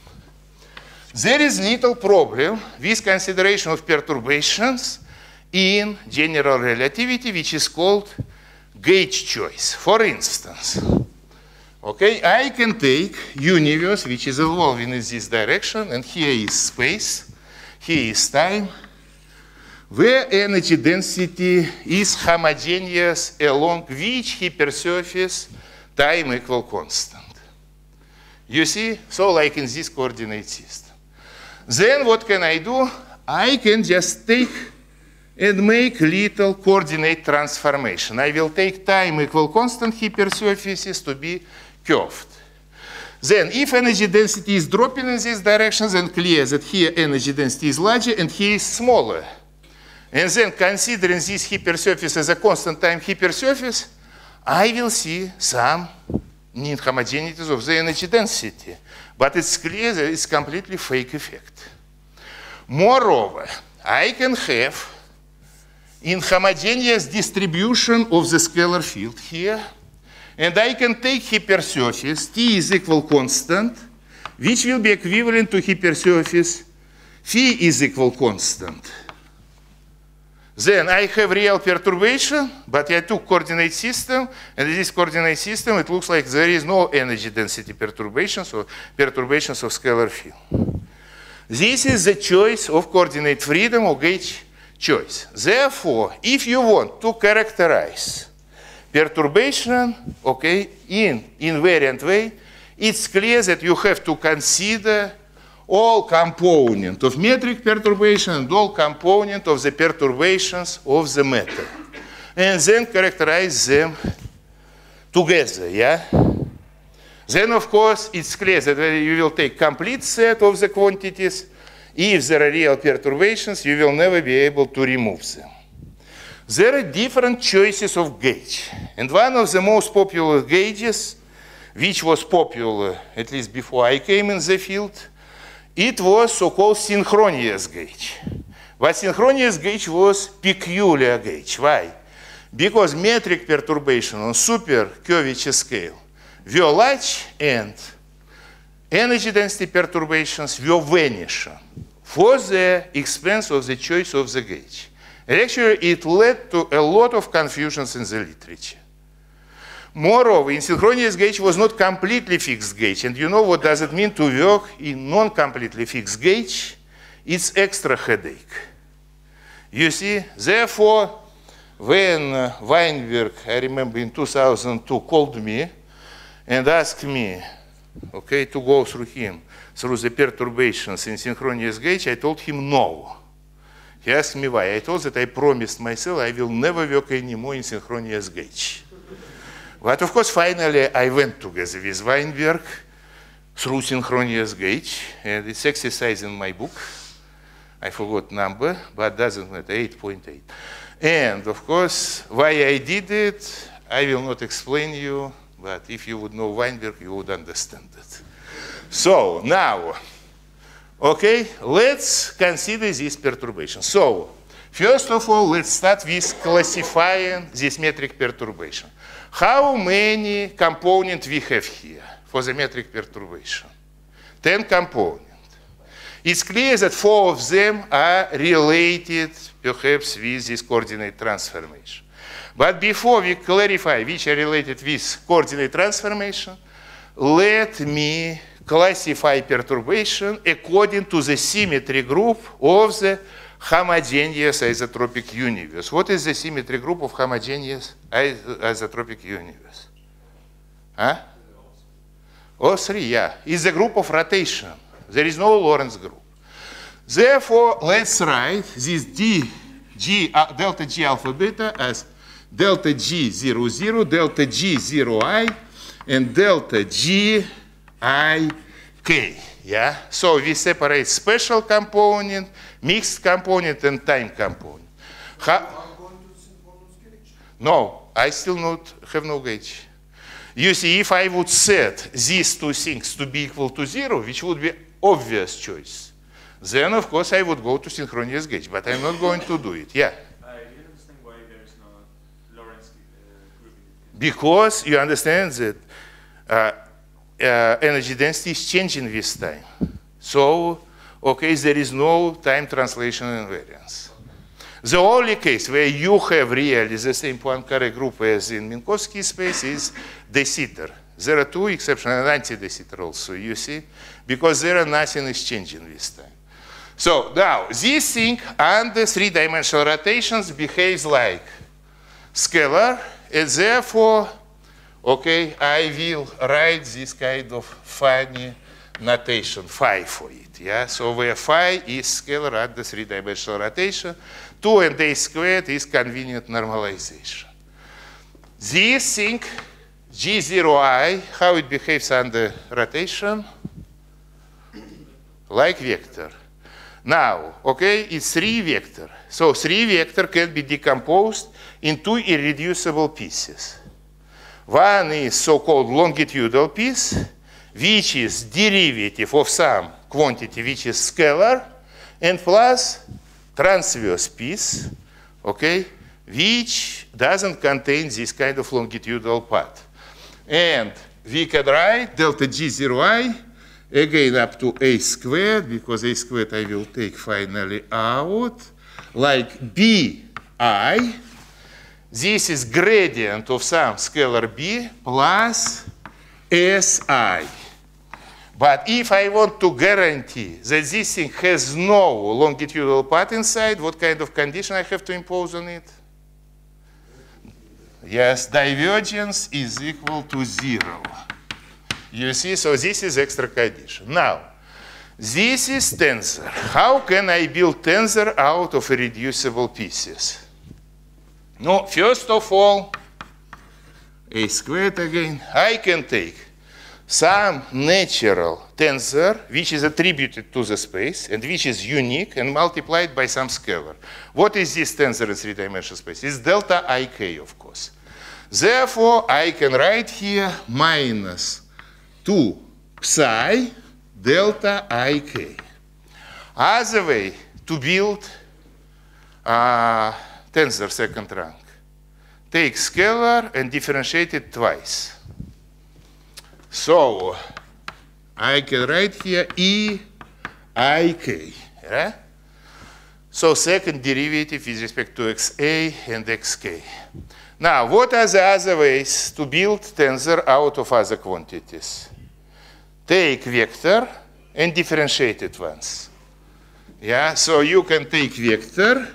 there is little problem with consideration of perturbations in general relativity, which is called gauge choice. For instance, okay, I can take universe which is evolving in this direction, and here is space, here is time, where energy density is homogeneous along which hypersurface time equal constant. You see? So like in this coordinate system. Then what can I do? I can just take and make little coordinate transformation. I will take time equal constant hypersurfaces to be curved. Then if energy density is dropping in this direction, then clear that here energy density is larger and here is smaller. And then considering this hypersurface as a constant time hypersurface, I will see some inhomogeneities of the energy density. But it's clear that it's completely fake effect. Moreover, I can have inhomogeneous distribution of the scalar field here, and I can take hypersurface, t is equal constant, which will be equivalent to hypersurface phi is equal constant. Then I have real perturbation, but I took coordinate system, and in this coordinate system it looks like there is no energy density perturbations or perturbations of scalar field. This is the choice of coordinate freedom or gauge choice. Therefore, if you want to characterize perturbation, okay, in invariant way, it's clear that you have to consider all components of metric perturbation and all components of the perturbations of the matter, and then characterize them together, yeah? Then, of course, it's clear that you will take complete set of the quantities. If there are real perturbations, you will never be able to remove them. There are different choices of gauge. And one of the most popular gauges, which was popular, at least before I came in the field, it was so-called synchronous gauge. But synchronous gauge was peculiar gauge. Why? Because metric perturbation on super curvature scale were large and energy density perturbations were vanishing for the expense of the choice of the gauge. And actually, it led to a lot of confusions in the literature. Moreover, in synchronous gauge was not completely fixed gauge. And you know what does it mean to work in non-completely fixed gauge? It's extra headache. You see, therefore, when uh, Weinberg, I remember in two thousand two, called me and asked me, okay, to go through him, through the perturbations in synchronous gauge, I told him no. He asked me why. I told that I promised myself I will never work anymore in synchronous gauge. But of course, finally, I went together with Weinberg through synchronous gauge, and it's exercise in my book. I forgot number, but doesn't matter, eight point eight. And of course, why I did it, I will not explain you, but if you would know Weinberg, you would understand it. So now, okay, let's consider this perturbation. So, first of all, let's start with classifying this metric perturbation. How many components we have here for the metric perturbation? Ten components. It's clear that four of them are related, perhaps, with this coordinate transformation. But before we clarify which are related with coordinate transformation, let me classify perturbation according to the symmetry group of the homogeneous isotropic universe. What is the symmetry group of homogeneous isotropic universe? Huh? O three, yeah. It's a group of rotation. There is no Lorentz group. Therefore, let's write this D, G, uh, delta G alpha beta as delta G zero zero, delta G zero I, and delta G I K. Yeah? So we separate special component, mixed component, and time component. Ha no, I still not have no gauge. You see, if I would set these two things to be equal to zero, which would be obvious choice, then of course I would go to synchronous gauge, but I'm not going to do it. Yeah? I didn't understand why there is no Lorentz uh, group. Because you understand that uh, uh, energy density is changing with time. So, okay, there is no time translation invariance. The only case where you have really the same Poincare group as in Minkowski space is de Sitter. There are two exceptions, and anti-de Sitter also, you see, because there are nothing is changing with time. So now, this thing under three-dimensional rotations behaves like scalar, and therefore, okay, I will write this kind of funny notation, phi for it, yeah? So where phi is scalar under three-dimensional rotation, two and a squared is convenient normalization. This thing, G zero I, how it behaves under rotation? Like vector. Now, okay, it's three vector. So three vector can be decomposed in two irreducible pieces. One is so-called longitudinal piece, which is derivative of some quantity which is scalar, and plus transverse piece, okay, which doesn't contain this kind of longitudinal part. And we can write delta G zero I, again up to a squared, because a squared I will take finally out, like bi. This is gradient of some scalar b plus si. But if I want to guarantee that this thing has no longitudinal path inside, what kind of condition I have to impose on it? Yes, divergence is equal to zero. You see, so this is extra condition. Now, this is tensor. How can I build tensor out of irreducible pieces? No, first of all, a squared again, I can take some natural tensor which is attributed to the space and which is unique and multiplied by some scalar. What is this tensor in three-dimensional space? It's delta I K, of course. Therefore, I can write here minus to psi delta ik. Other way to build a tensor second rank. Take scalar and differentiate it twice. So I can write here E I K. Yeah? So second derivative with respect to xa and xk. Now, what are the other ways to build tensor out of other quantities? Take vector and differentiate it once. Yeah, so you can take vector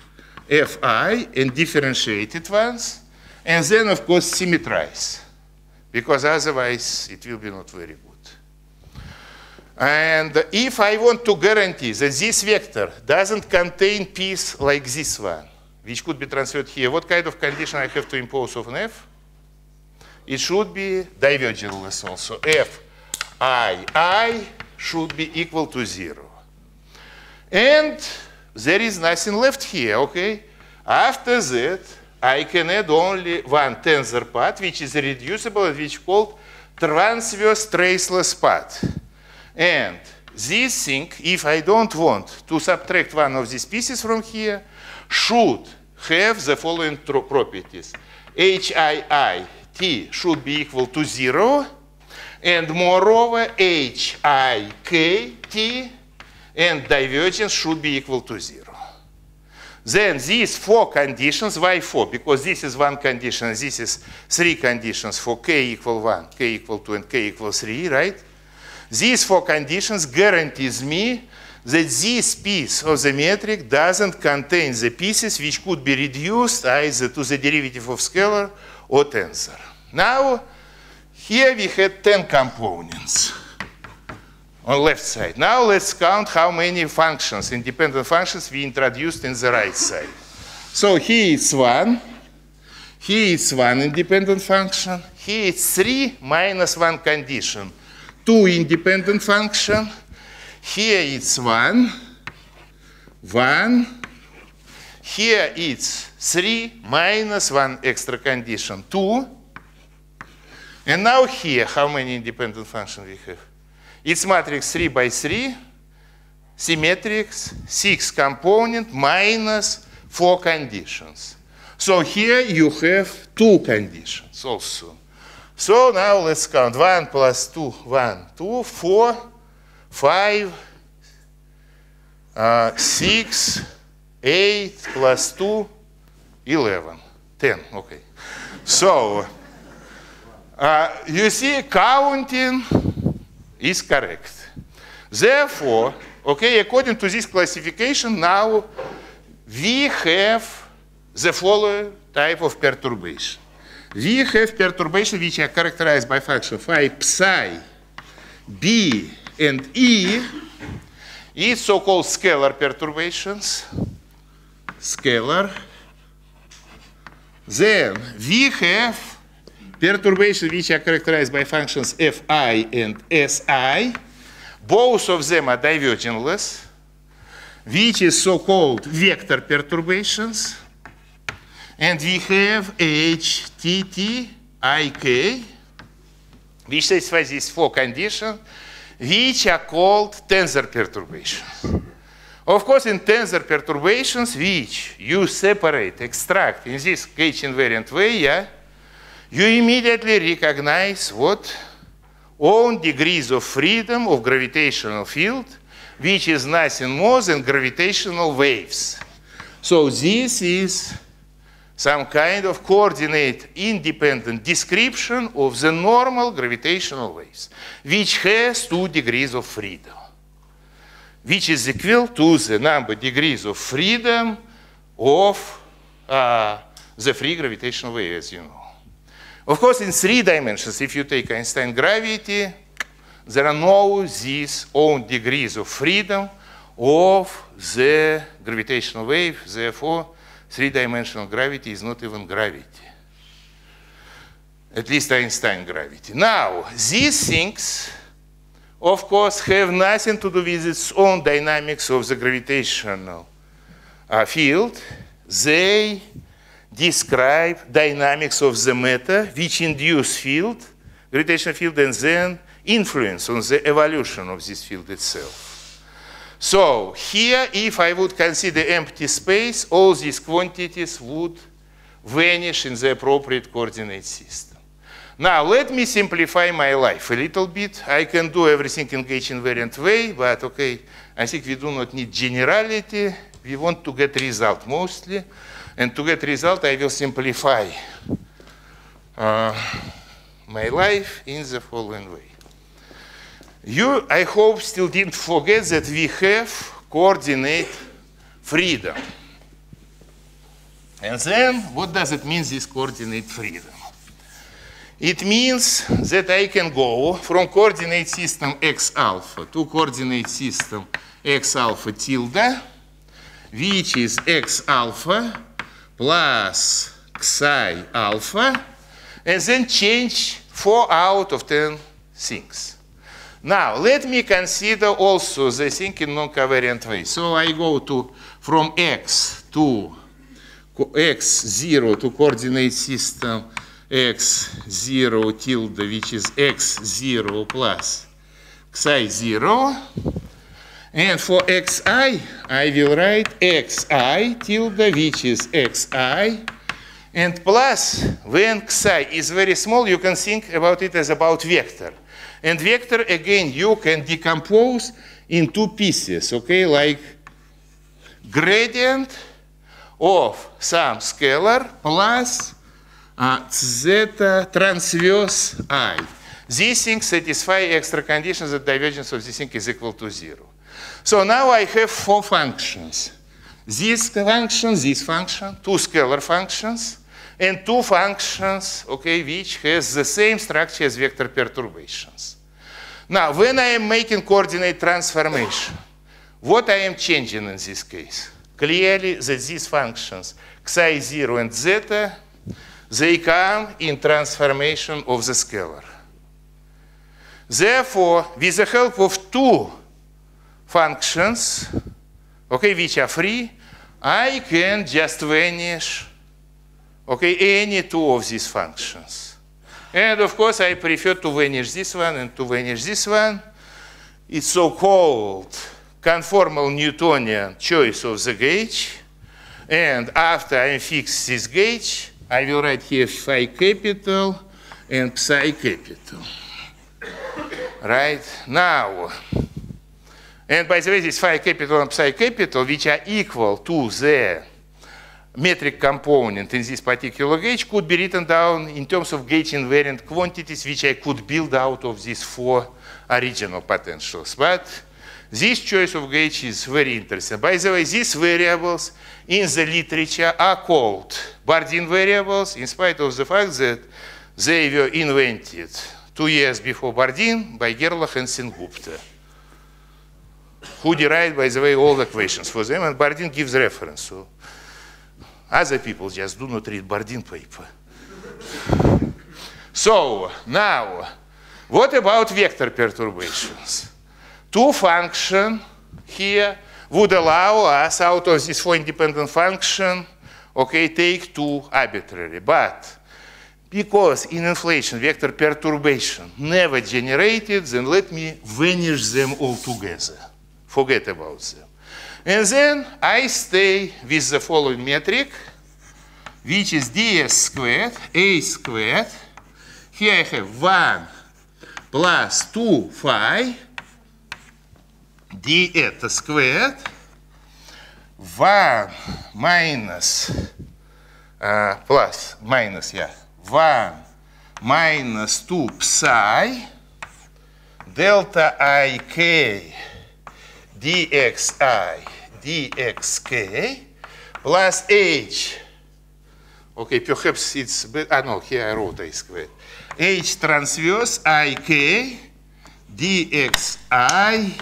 fi and differentiate it once, and then of course symmetrize, because otherwise it will be not very good. And if I want to guarantee that this vector doesn't contain piece like this one, which could be transferred here, what kind of condition I have to impose on f? It should be divergenceless also. F I I should be equal to zero. And there is nothing left here, okay? After that, I can add only one tensor part, which is reducible, which is called transverse traceless part. And this thing, if I don't want to subtract one of these pieces from here, should have the following properties. H I I T should be equal to zero, and moreover, H I K T and divergence should be equal to zero. Then these four conditions, why four? Because this is one condition, this is three conditions for k equal one, k equal two, and k equal three, right? These four conditions guarantees me that this piece of the metric doesn't contain the pieces which could be reduced either to the derivative of scalar or tensor. Now, here we had ten components on left side. Now let's count how many functions, independent functions, we introduced in the right side. So here it's one, here it's one independent function, here it's three minus one condition, two independent function, here it's one, one, here it's three minus one extra condition, two, and now here, how many independent functions we have? It's matrix three by three, symmetric, six component minus four conditions. So here you have two conditions also. So now let's count one plus two, one, two, four, five, uh, six, eight plus two, eleven, ten, okay. So uh, you see counting is correct. Therefore, okay, according to this classification, now we have the following type of perturbation. We have perturbation which are characterized by function phi, psi, b, and e. It's so-called scalar perturbations. Scalar. Then we have perturbations which are characterized by functions fi and si. Both of them are divergenceless, which is so-called vector perturbations. And we have h, t, t, I, k, which satisfies these four conditions, which are called tensor perturbations. Of course, in tensor perturbations, which you separate, extract in this H invariant way, yeah, you immediately recognize what? Own degrees of freedom of gravitational field, which is nothing more than gravitational waves. So this is some kind of coordinate independent description of the normal gravitational waves, which has two degrees of freedom, which is equal to the number of degrees of freedom of uh, the free gravitational wave, as you know. Of course, in three dimensions, if you take Einstein gravity, there are no these own degrees of freedom of the gravitational wave. Therefore, three-dimensional gravity is not even gravity, at least Einstein gravity. Now, these things, of course, have nothing to do with its own dynamics of the gravitational uh, field. They describe dynamics of the matter, which induce field, gravitational field, and then influence on the evolution of this field itself. So here, if I would consider empty space, all these quantities would vanish in the appropriate coordinate system. Now, let me simplify my life a little bit. I can do everything in gauge invariant way, but okay, I think we do not need generality. We want to get result mostly. And to get result, I will simplify uh, my life in the following way. You, I hope, still didn't forget that we have coordinate freedom. And then, what does it mean, this coordinate freedom? It means that I can go from coordinate system x alpha to coordinate system x alpha tilde, which is x alpha plus psi alpha, and then change four out of ten things. Now, let me consider also the thing in non-covariant way. So I go to from x to x zero to coordinate system x zero tilde, which is x zero plus psi zero. And for xi, I will write xi tilde, which is xi. And plus, when xi is very small, you can think about it as about vector. And vector, again, you can decompose in two pieces, okay, like gradient of some scalar plus uh, zeta transverse I. These things satisfy extra conditions that divergence of this thing is equal to zero. So now I have four functions. This function, this function, two scalar functions, and two functions, okay, which has the same structure as vector perturbations. Now, when I am making coordinate transformation, what I am changing in this case? Clearly that these functions, psi zero and zeta, they come in transformation of the scalar. Therefore, with the help of two functions, okay, which are free, I can just vanish, okay, any two of these functions. And of course, I prefer to vanish this one and to vanish this one. It's so-called conformal Newtonian choice of the gauge. And after I fix this gauge, I will write here phi capital and psi capital. Right? Now, and by the way, this phi capital and psi capital, which are equal to the metric component in this particular gauge, could be written down in terms of gauge invariant quantities, which I could build out of these four original potentials. But this choice of gauge is very interesting. By the way, these variables in the literature are called Bardeen variables, in spite of the fact that they were invented two years before Bardeen by Gerlach and Sengupta, who derived, by the way, all the equations for them, and Bardeen gives reference. So other people just do not read Bardeen paper. So now, what about vector perturbations? Two functions here would allow us, out of this four independent function, okay, take two arbitrary. But because in inflation vector perturbation never generated, then let me vanish them altogether. Forget about them. And then I stay with the following metric, which is ds squared, a squared. Here I have one plus two phi d eta squared, one minus, uh, plus, minus, yeah, one minus two psi delta ik dxi dxk plus h. Okay, perhaps it's better. Ah, no, here I wrote a squared. H transverse ik dxi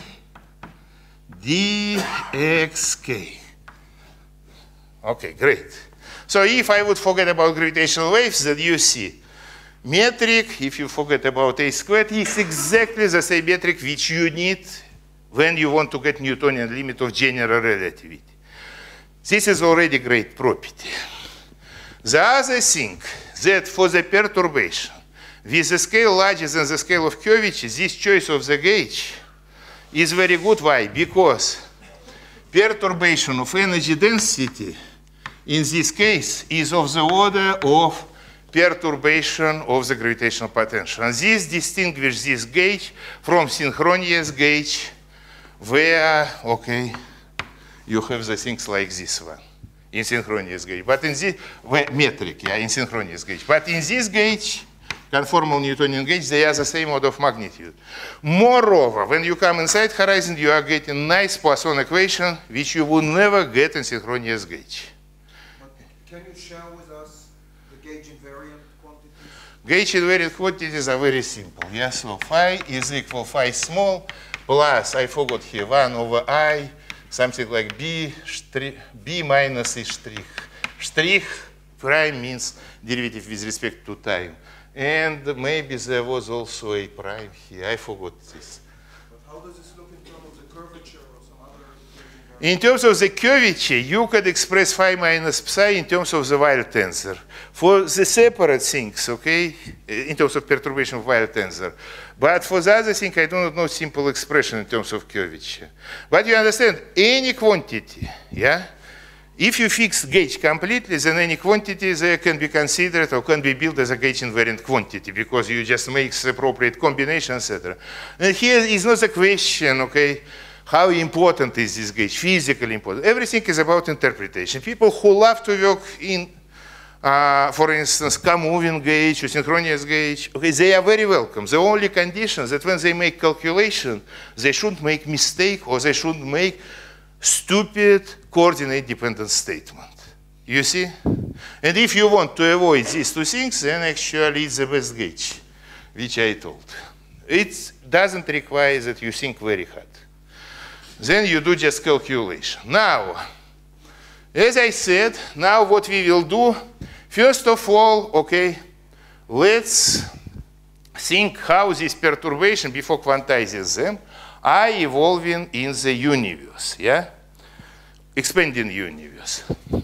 dxk. Okay, great. So if I would forget about gravitational waves, then you see metric, if you forget about a squared, is exactly the same metric which you need when you want to get Newtonian limit of general relativity. This is already a great property. The other thing, that for the perturbation, with the scale larger than the scale of curvature, this choice of the gauge is very good. Why? Because perturbation of energy density in this case is of the order of perturbation of the gravitational potential. And this distinguishes this gauge from synchronous gauge where, okay, you have the things like this one in synchronous gauge. But in this, metric, yeah, in synchronous gauge. But in this gauge, conformal Newtonian gauge, they are the same order of magnitude. Moreover, when you come inside horizon, you are getting nice Poisson equation, which you would never get in synchronous gauge. But can you share with us the gauge invariant quantities? Gauge invariant quantities are very simple. Yeah, so phi is equal phi small plus, I forgot here, one over I, something like b, b minus e strich. Strich prime means derivative with respect to time. And maybe there was also a prime here. I forgot this. But how does this look in terms of the curvature or some other? In terms of the curvature, you could express phi minus psi in terms of the Weyl tensor. For the separate things, okay, in terms of perturbation of Weyl tensor. But for the other thing, I do not know simple expression in terms of curvature. But you understand, any quantity, yeah? If you fix gauge completely, then any quantity there can be considered or can be built as a gauge invariant quantity because you just make the appropriate combination, et cetera. And here is not the question, okay, how important is this gauge, physically important. Everything is about interpretation. People who love to work in, uh, for instance, co-moving gauge or synchronous gauge, okay, they are very welcome. The only condition is that when they make calculation, they shouldn't make mistake or they shouldn't make stupid coordinate-dependent statement. You see? And if you want to avoid these two things, then actually it's the best gauge, which I told. It doesn't require that you think very hard. Then you do just calculation. Now, as I said, now what we will do, first of all, okay, let's think how this perturbation, before quantizing them, are evolving in the universe, yeah? Expanding universe.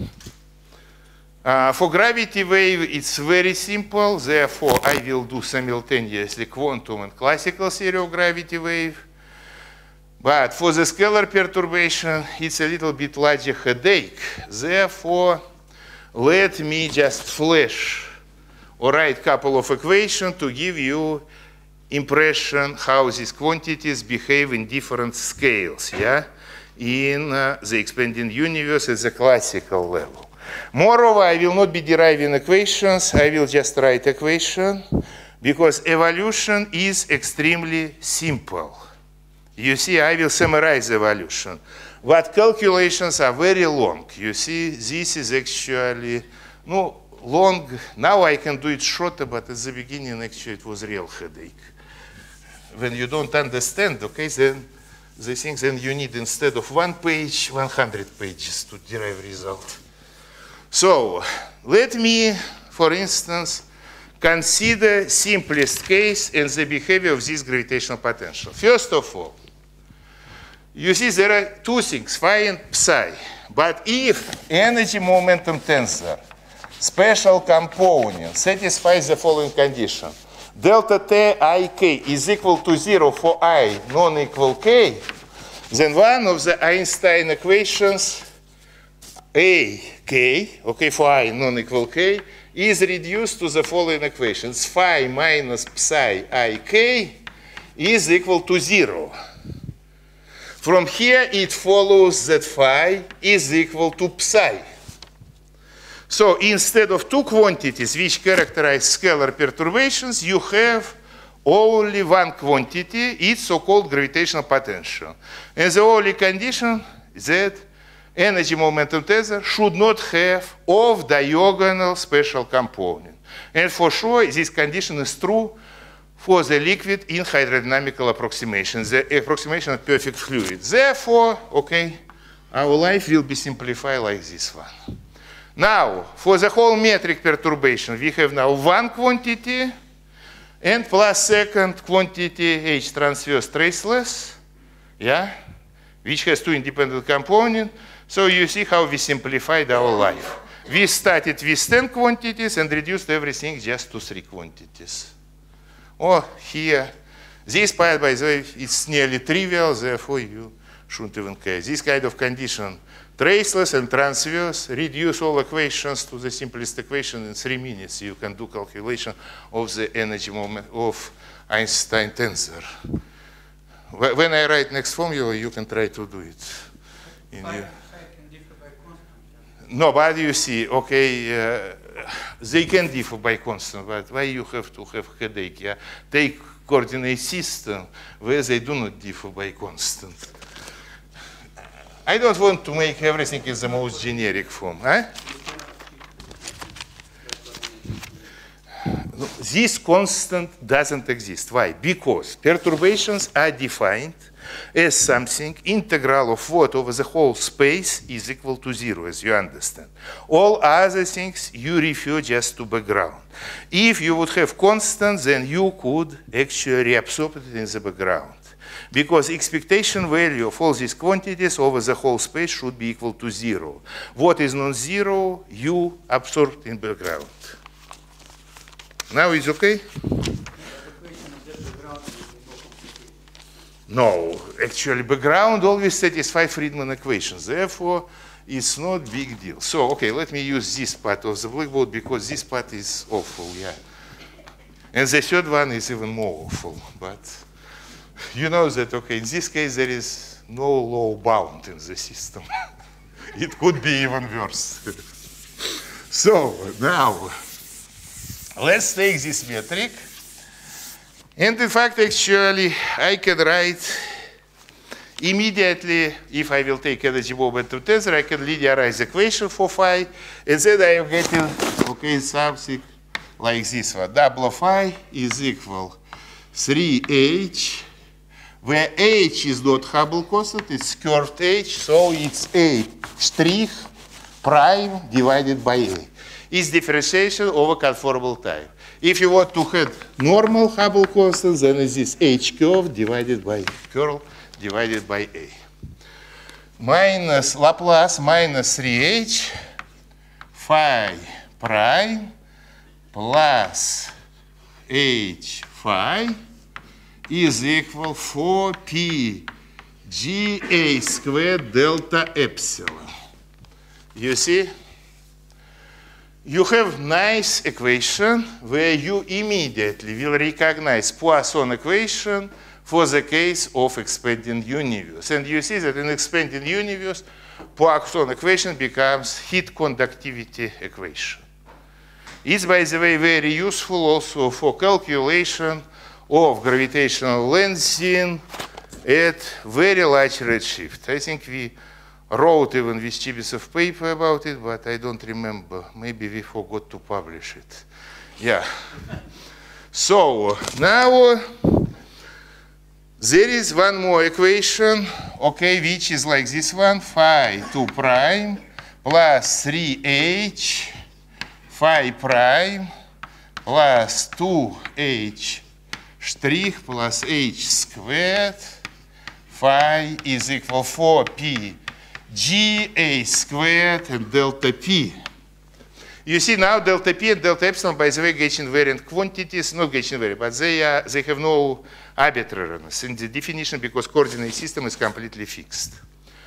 Uh, for gravity wave, it's very simple. Therefore, I will do simultaneously quantum and classical theory of gravity wave. But for the scalar perturbation, it's a little bit larger headache. Therefore, let me just flash or write a couple of equations to give you impression how these quantities behave in different scales, yeah, in uh, the expanding universe at the classical level. Moreover, I will not be deriving equations, I will just write equation, because evolution is extremely simple. You see, I will summarize evolution. But calculations are very long. You see, this is actually, no, long. Now I can do it shorter, but at the beginning, actually, it was real headache. When you don't understand, okay, then the things, then you need instead of one page, one hundred pages to derive result. So let me, for instance, consider simplest case and the behavior of this gravitational potential. First of all, you see there are two things, phi and psi. But if energy momentum tensor, special component, satisfies the following condition, delta T I k is equal to zero for I non-equal k, then one of the Einstein equations, A k, okay, for I non-equal k, is reduced to the following equations. Phi minus psi I k is equal to zero. From here, it follows that phi is equal to psi. So instead of two quantities which characterize scalar perturbations, you have only one quantity, its so-called gravitational potential. And the only condition is that energy momentum tensor should not have off-diagonal special component. And for sure, this condition is true for the liquid in hydrodynamical approximation, the approximation of perfect fluid. Therefore, okay, our life will be simplified like this one. Now, for the whole metric perturbation, we have now one quantity and plus second quantity H transverse traceless, yeah, which has two independent components. So you see how we simplified our life. We started with ten quantities and reduced everything just to three quantities. or here. This part, by the way, it's nearly trivial, therefore you shouldn't even care. This kind of condition, traceless and transverse, reduce all equations to the simplest equation in three minutes. You can do calculation of the energy moment of Einstein tensor. When I write next formula, you can try to do it. In your... No, but you see, okay, uh, they can differ by constant, but why you have to have headache? Yeah? Take coordinate system where they do not differ by constant. I don't want to make everything in the most generic form. Huh? No, this constant doesn't exist. Why? Because perturbations are defined as something integral of what over the whole space is equal to zero, as you understand. All other things you refer just to background. If you would have constant, then you could actually reabsorb it in the background. Because expectation value of all these quantities over the whole space should be equal to zero. What is non-zero, you absorb in background. Now it's okay? No, actually background always satisfies Friedman equations. Therefore, it's not big deal. So, okay, let me use this part of the blackboard because this part is awful, yeah. And the third one is even more awful. But you know that, okay, in this case, there is no low bound in the system. It could be even worse. So, now, let's take this metric. And in fact, actually, I can write immediately, if I will take energy moment to tensor, I can linearize the equation for phi, and then I am getting, okay, something like this one. W phi is equal three h, where h is not Hubble constant, it's curved h, so it's a strich prime divided by a. Is differentiation over conformal time. If you want to have normal Hubble constant, then it is h curve divided by curl divided by a. Minus Laplace minus three h phi prime plus h phi is equal four pi g a squared delta epsilon. You see? You have nice equation where you immediately will recognize Poisson equation for the case of expanding universe. And you see that in expanding universe, Poisson equation becomes heat conductivity equation. It's, by the way, very useful also for calculation of gravitational lensing at very large redshift. I think we wrote even with Chibisov paper about it, but I don't remember. Maybe we forgot to publish it. Yeah. So now there is one more equation, okay, which is like this one, phi two prime plus three h phi prime plus two h strich plus h squared phi is equal four pi g a squared and delta p. You see now delta p and delta epsilon, by the way, get invariant quantities, not get invariant, but they, are, they have no arbitrariness in the definition because coordinate system is completely fixed.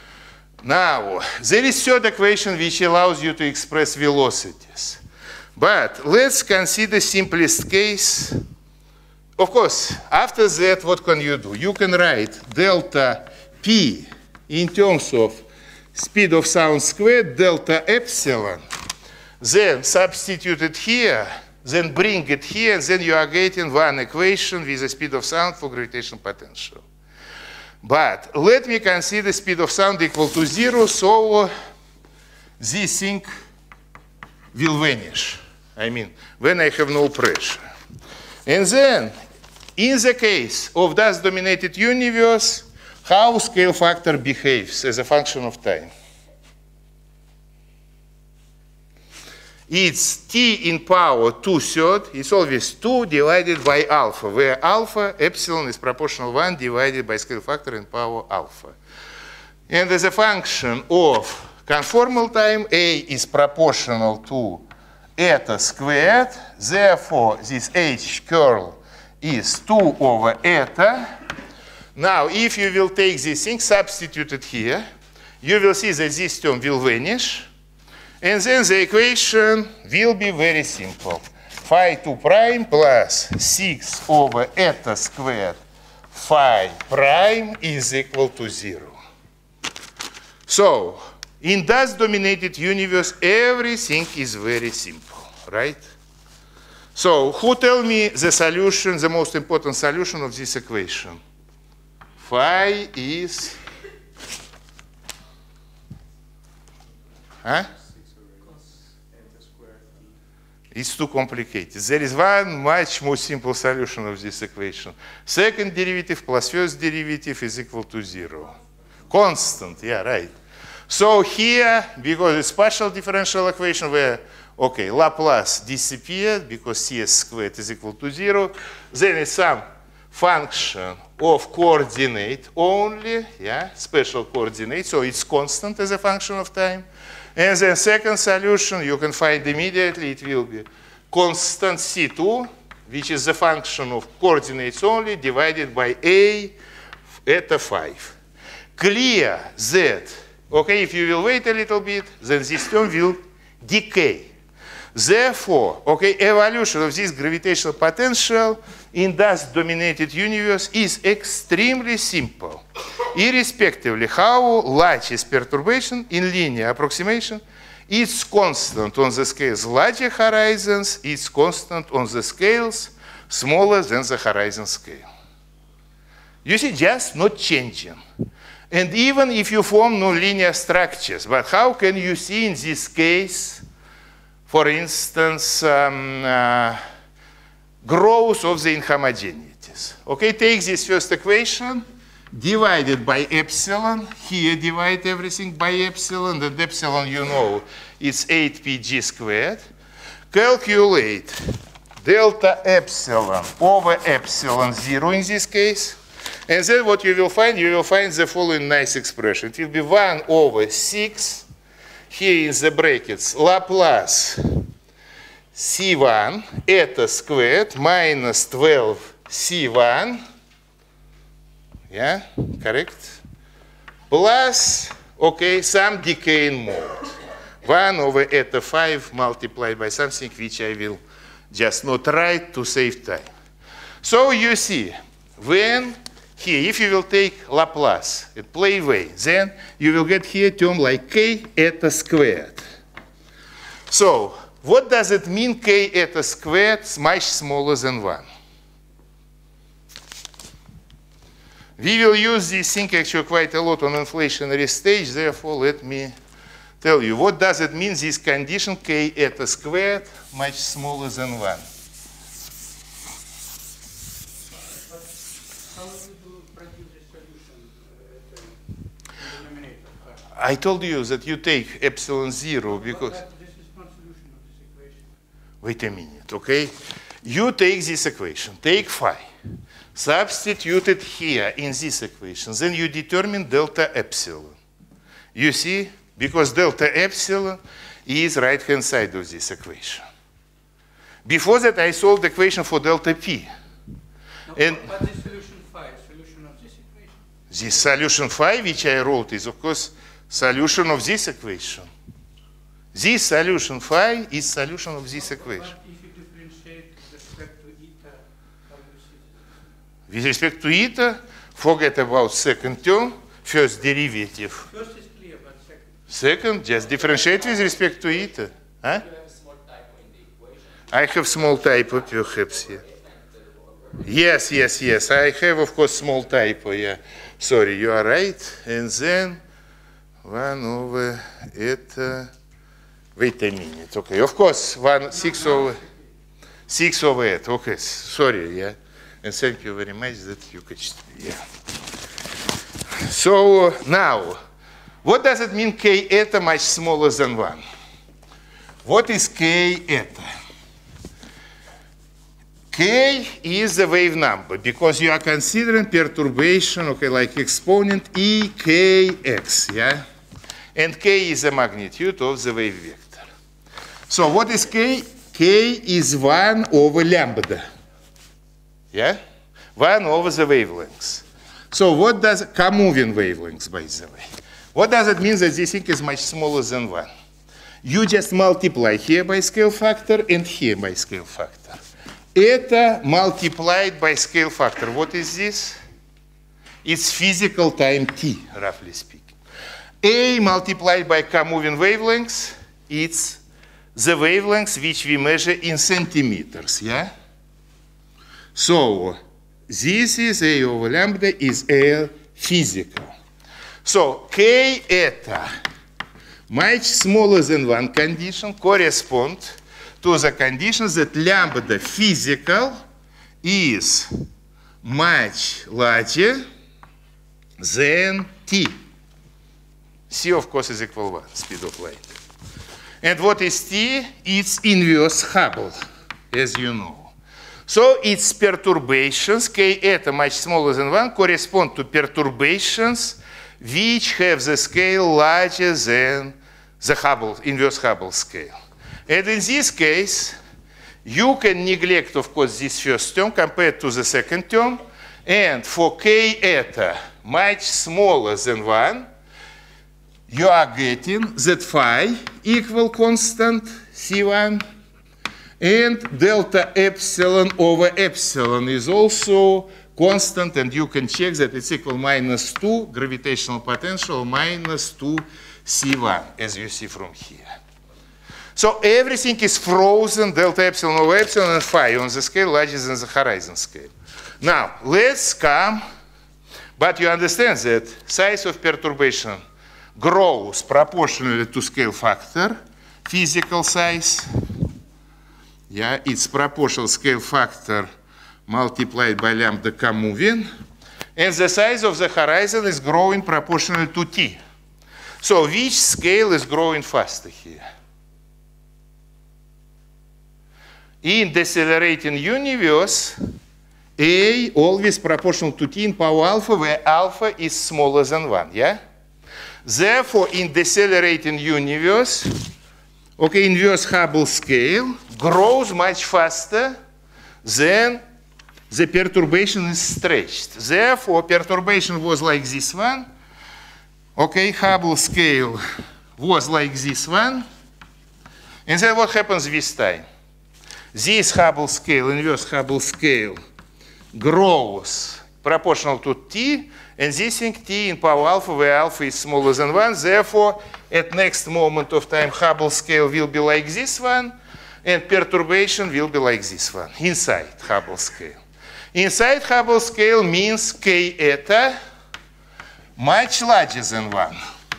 Now, there is third equation which allows you to express velocities. But let's consider simplest case. Of course, after that, what can you do? You can write delta p in terms of speed of sound squared, delta epsilon, then substitute it here, then bring it here, and then you are getting one equation with the speed of sound for gravitational potential. But let me consider speed of sound equal to zero, so this thing will vanish. I mean, when I have no pressure. And then, in the case of dust-dominated universe, how scale factor behaves as a function of time. It's t in power two-thirds. It's always two divided by alpha, where alpha, epsilon is proportional one divided by scale factor in power alpha. And as a function of conformal time, a is proportional to eta squared. Therefore, this h curl is two over eta. Now, if you will take this thing, substitute it here, you will see that this term will vanish. And then the equation will be very simple. Phi two prime plus six over eta squared phi prime is equal to zero. So, in dust-dominated universe, everything is very simple, right? So, who tell me the solution, the most important solution of this equation? Phi is... Huh? It's too complicated. There is one much more simple solution of this equation. Second derivative plus first derivative is equal to zero. Constant, yeah, right. So here, because it's partial differential equation where, okay, Laplace disappeared because Cs squared is equal to zero, then it's some function of coordinate only, yeah, special coordinate, so it's constant as a function of time. And then second solution, you can find immediately, it will be constant C two, which is the function of coordinates only, divided by A eta five. Clear that, okay, if you will wait a little bit, then this term will decay. Therefore, okay, evolution of this gravitational potential in dust-dominated universe is extremely simple. Irrespectively how large is perturbation in linear approximation, it's constant on the scales larger horizons, it's constant on the scales smaller than the horizon scale. You see, just not changing. And even if you form nonlinear structures, but how can you see in this case, for instance, um, uh, growth of the inhomogeneities? Okay, take this first equation, divided by epsilon. Here, divide everything by epsilon. And epsilon, you know, it's eight p g squared. Calculate delta epsilon over epsilon zero in this case. And then what you will find, you will find the following nice expression. It will be one over six. Here in the brackets, Laplace C one, eta squared, minus twelve C one. Yeah, correct? Plus, okay, some decaying mode. one over eta five multiplied by something which I will just not write to save time. So you see, when here, if you will take Laplace and play away, then you will get here a term like k eta squared. So, what does it mean k eta squared is much smaller than one? We will use this thing actually quite a lot on inflationary stage, therefore let me tell you. What does it mean, this condition k eta squared much smaller than one? I told you that you take epsilon zero because... But this is not solution of this equation. Wait a minute, okay? You take this equation, take phi, substitute it here in this equation, then you determine delta epsilon. You see? Because delta epsilon is right-hand side of this equation. Before that, I solved the equation for delta p. No, and but the solution phi, solution of this equation. This solution phi, which I wrote, is, of course, solution of this equation. This solution phi is solution of this equation. But if you differentiate with respect to eta, how do you see this? With respect to eta, forget about second term, first derivative. First is clear, but second. Second, just differentiate with respect to eta. Huh? You have a small typo in the equation. I have small typo perhaps here. Yes, yes, yes. I have, of course, small typo, yeah. Sorry, you are right. And then one over eta, wait a minute, okay. Of course, one, six over, six over eight, okay, sorry, yeah. And thank you very much that you catch, yeah. So now, what does it mean k eta much smaller than one? What is k eta? K is the wave number because you are considering perturbation, okay, like exponent E K X, yeah? And K is the magnitude of the wave vector. So what is K? K is one over lambda. Yeah? one over the wavelengths. So what does, co-moving wavelengths, by the way. What does it mean that this thing is much smaller than one? You just multiply here by scale factor and here by scale factor. Это multiplied by scale factor. What is this? It's physical time t, roughly speaking. A multiplied by co-moving wavelengths, it's the wavelengths which we measure in centimeters, yeah? So this is A over lambda is A physical. So K eta much smaller than one condition correspond to the condition that lambda physical is much larger than T. C, of course, is equal to one, speed of light. And what is T? It's inverse Hubble, as you know. So its perturbations, K eta much smaller than one, correspond to perturbations which have the scale larger than the Hubble, inverse Hubble scale. And in this case, you can neglect, of course, this first term compared to the second term. And for K eta much smaller than one, you are getting that phi equal constant C one, and delta epsilon over epsilon is also constant, and you can check that it's equal minus two gravitational potential minus two C one, as you see from here. So everything is frozen, delta epsilon over epsilon and phi on the scale larger than the horizon scale. Now, let's come, but you understand that size of perturbation grows proportionally to scale factor, physical size. Yeah, it's proportional scale factor multiplied by lambda co-moving. And the size of the horizon is growing proportionally to T. So which scale is growing faster here? In decelerating universe, A always proportional to T in power alpha, where alpha is smaller than one, yeah? Therefore, in decelerating universe, okay, inverse Hubble scale grows much faster than the perturbation is stretched. Therefore, perturbation was like this one. Okay, Hubble scale was like this one. And then what happens this time? This Hubble scale, inverse Hubble scale, grows proportional to T, and this thing T in power alpha, where alpha is smaller than one. Therefore, at next moment of time, Hubble scale will be like this one, and perturbation will be like this one, inside Hubble scale. Inside Hubble scale means K eta much larger than one.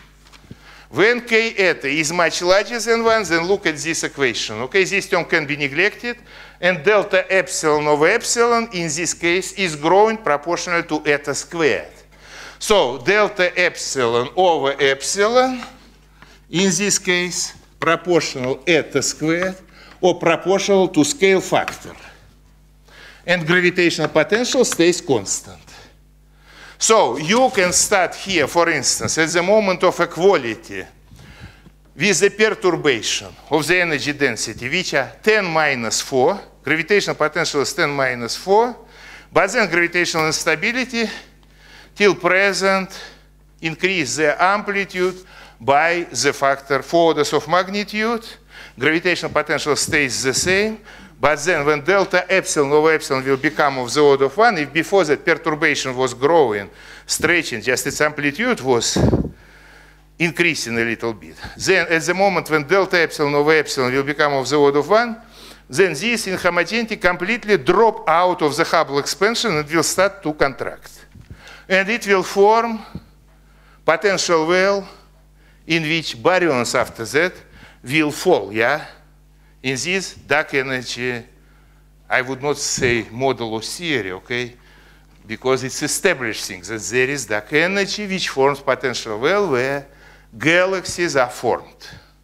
When K eta is much larger than one, then look at this equation. Okay, this term can be neglected, and delta epsilon over epsilon in this case is growing proportional to eta squared. So delta epsilon over epsilon in this case proportional eta squared or proportional to scale factor. And gravitational potential stays constant. So you can start here, for instance, at the moment of equality with the perturbation of the energy density, which are ten minus four, gravitational potential is ten minus four, but then gravitational instability till present increase the amplitude by the factor four orders of magnitude. Gravitational potential stays the same, but then when delta epsilon over epsilon will become of the order of one, if before that perturbation was growing, stretching, just its amplitude was increasing a little bit. Then at the moment when delta epsilon over epsilon will become of the order of one, then this inhomogeneity completely drop out of the Hubble expansion and will start to contract. And it will form potential well in which baryons after that will fall, yeah? In this dark energy, I would not say model or theory, okay? Because it's established things that there is dark energy which forms potential well where galaxies are formed.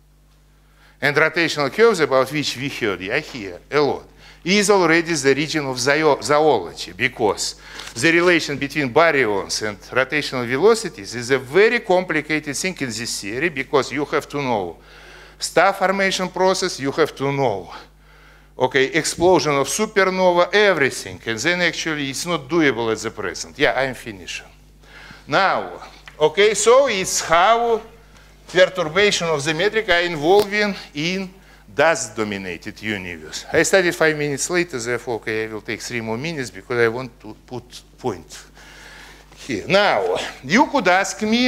And rotational curves, about which we heard, I hear a lot, is already the region of zoology, because the relation between baryons and rotational velocities is a very complicated thing in this theory, because you have to know star formation process, you have to know okay, explosion of supernova, everything. And then actually it's not doable at the present. Yeah, I'm finishing. Now, okay, so it's how perturbation of the metric are involving in dust-dominated universe. I studied five minutes later, therefore, okay, I will take three more minutes because I want to put point here. Now, you could ask me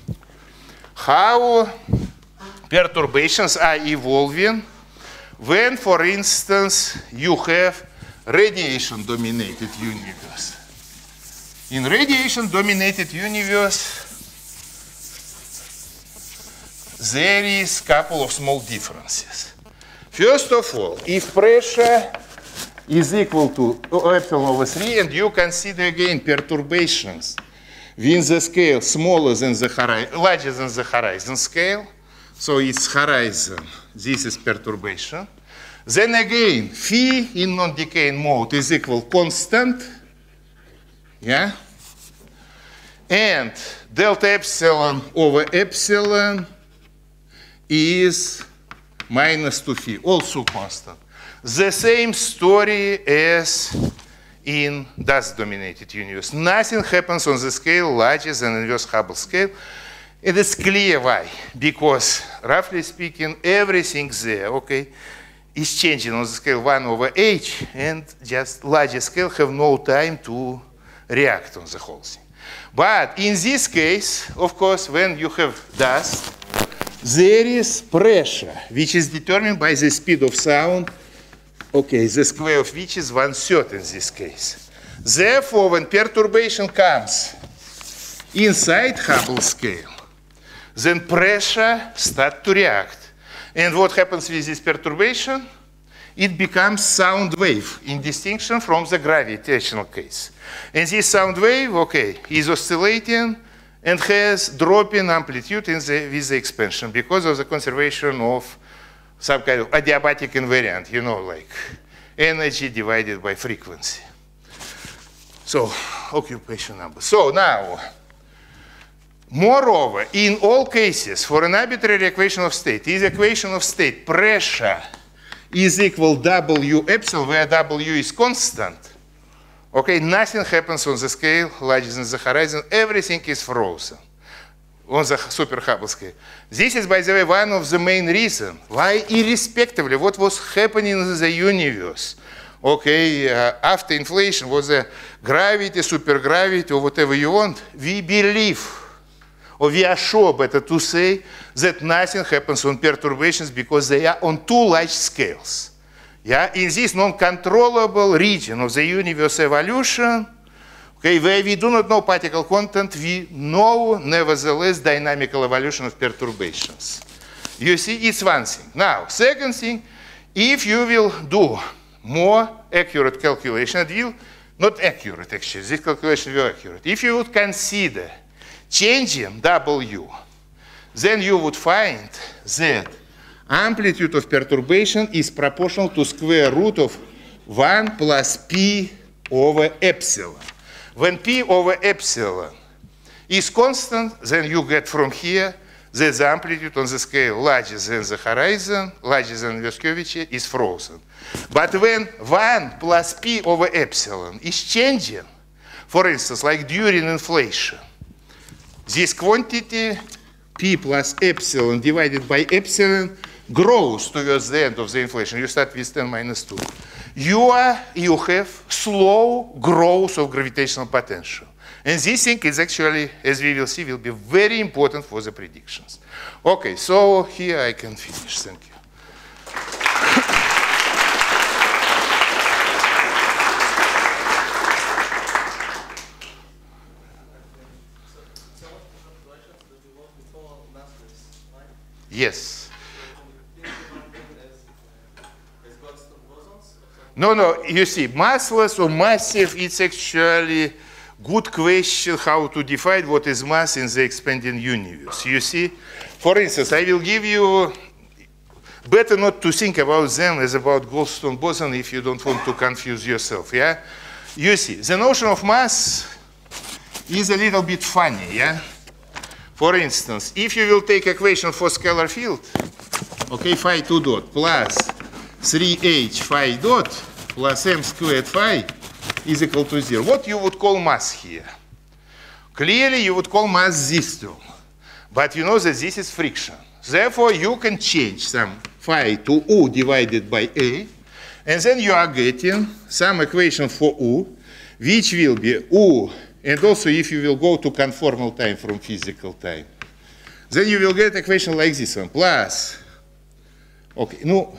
how perturbations are evolving when, for instance, you have radiation-dominated universe. In radiation-dominated universe, there is a couple of small differences. First of all, if pressure is equal to epsilon over three, and you consider again perturbations within the scale smaller than the horizon, larger than the horizon scale, so it's horizon, this is perturbation. Then again, phi in non-decaying mode is equal constant, yeah? And delta epsilon over epsilon is minus two phi, also constant. The same story as in dust-dominated universe. Nothing happens on the scale larger than inverse Hubble scale. It is clear why. Because, roughly speaking, everything there, okay, is changing on the scale one over h, and just larger scale have no time to react on the whole thing. But in this case, of course, when you have dust, there is pressure, which is determined by the speed of sound, okay, the square of which is one-third in this case. Therefore, when perturbation comes inside Hubble scale, then pressure starts to react. And what happens with this perturbation? It becomes sound wave, in distinction from the gravitational case. And this sound wave, okay, is oscillating and has dropping amplitude in the, with the expansion because of the conservation of some kind of adiabatic invariant, you know, like energy divided by frequency. So, occupation number. So now, moreover, in all cases, for an arbitrary equation of state, this equation of state pressure is equal W epsilon, where W is constant. Okay, nothing happens on the scale larger than the horizon. Everything is frozen on the super Hubble scale. This is, by the way, one of the main reasons why, irrespectively what was happening in the universe, okay, uh, after inflation, was the gravity, supergravity, or whatever you want, we believe, or we are sure, better to say, that nothing happens on perturbations because they are on two large scales. Yeah, in this non-controllable region of the universe evolution, okay, where we do not know particle content, we know, nevertheless, dynamical evolution of perturbations. You see, it's one thing. Now, second thing, if you will do more accurate calculation, it will, not accurate actually, this calculation will be accurate. If you would consider changing W, then you would find that amplitude of perturbation is proportional to square root of one plus p over epsilon. When p over epsilon is constant, then you get from here that the amplitude on the scale larger than the horizon, larger than inverse curvature, is frozen. But when one plus p over epsilon is changing, for instance, like during inflation, this quantity, p plus epsilon divided by epsilon, grows towards the end of the inflation. You start with ten minus two. You, are, you have slow growth of gravitational potential. And this thing is actually, as we will see, will be very important for the predictions. Okay, so here I can finish. Thank you. Yes. No, no, you see, massless or massive, it's actually good question how to define what is mass in the expanding universe. You see, for instance, I will give you, better not to think about them as about Goldstone boson if you don't want to confuse yourself, yeah? You see, the notion of mass is a little bit funny, yeah? For instance, if you will take equation for scalar field, okay, phi two dot plus three h phi dot plus m squared phi is equal to zero. What you would call mass here? Clearly, you would call mass this term. But you know that this is friction. Therefore, you can change some phi to U divided by A. And then you are getting some equation for U, which will be U. And also, if you will go to conformal time from physical time, then you will get equation like this one, plus, okay, no,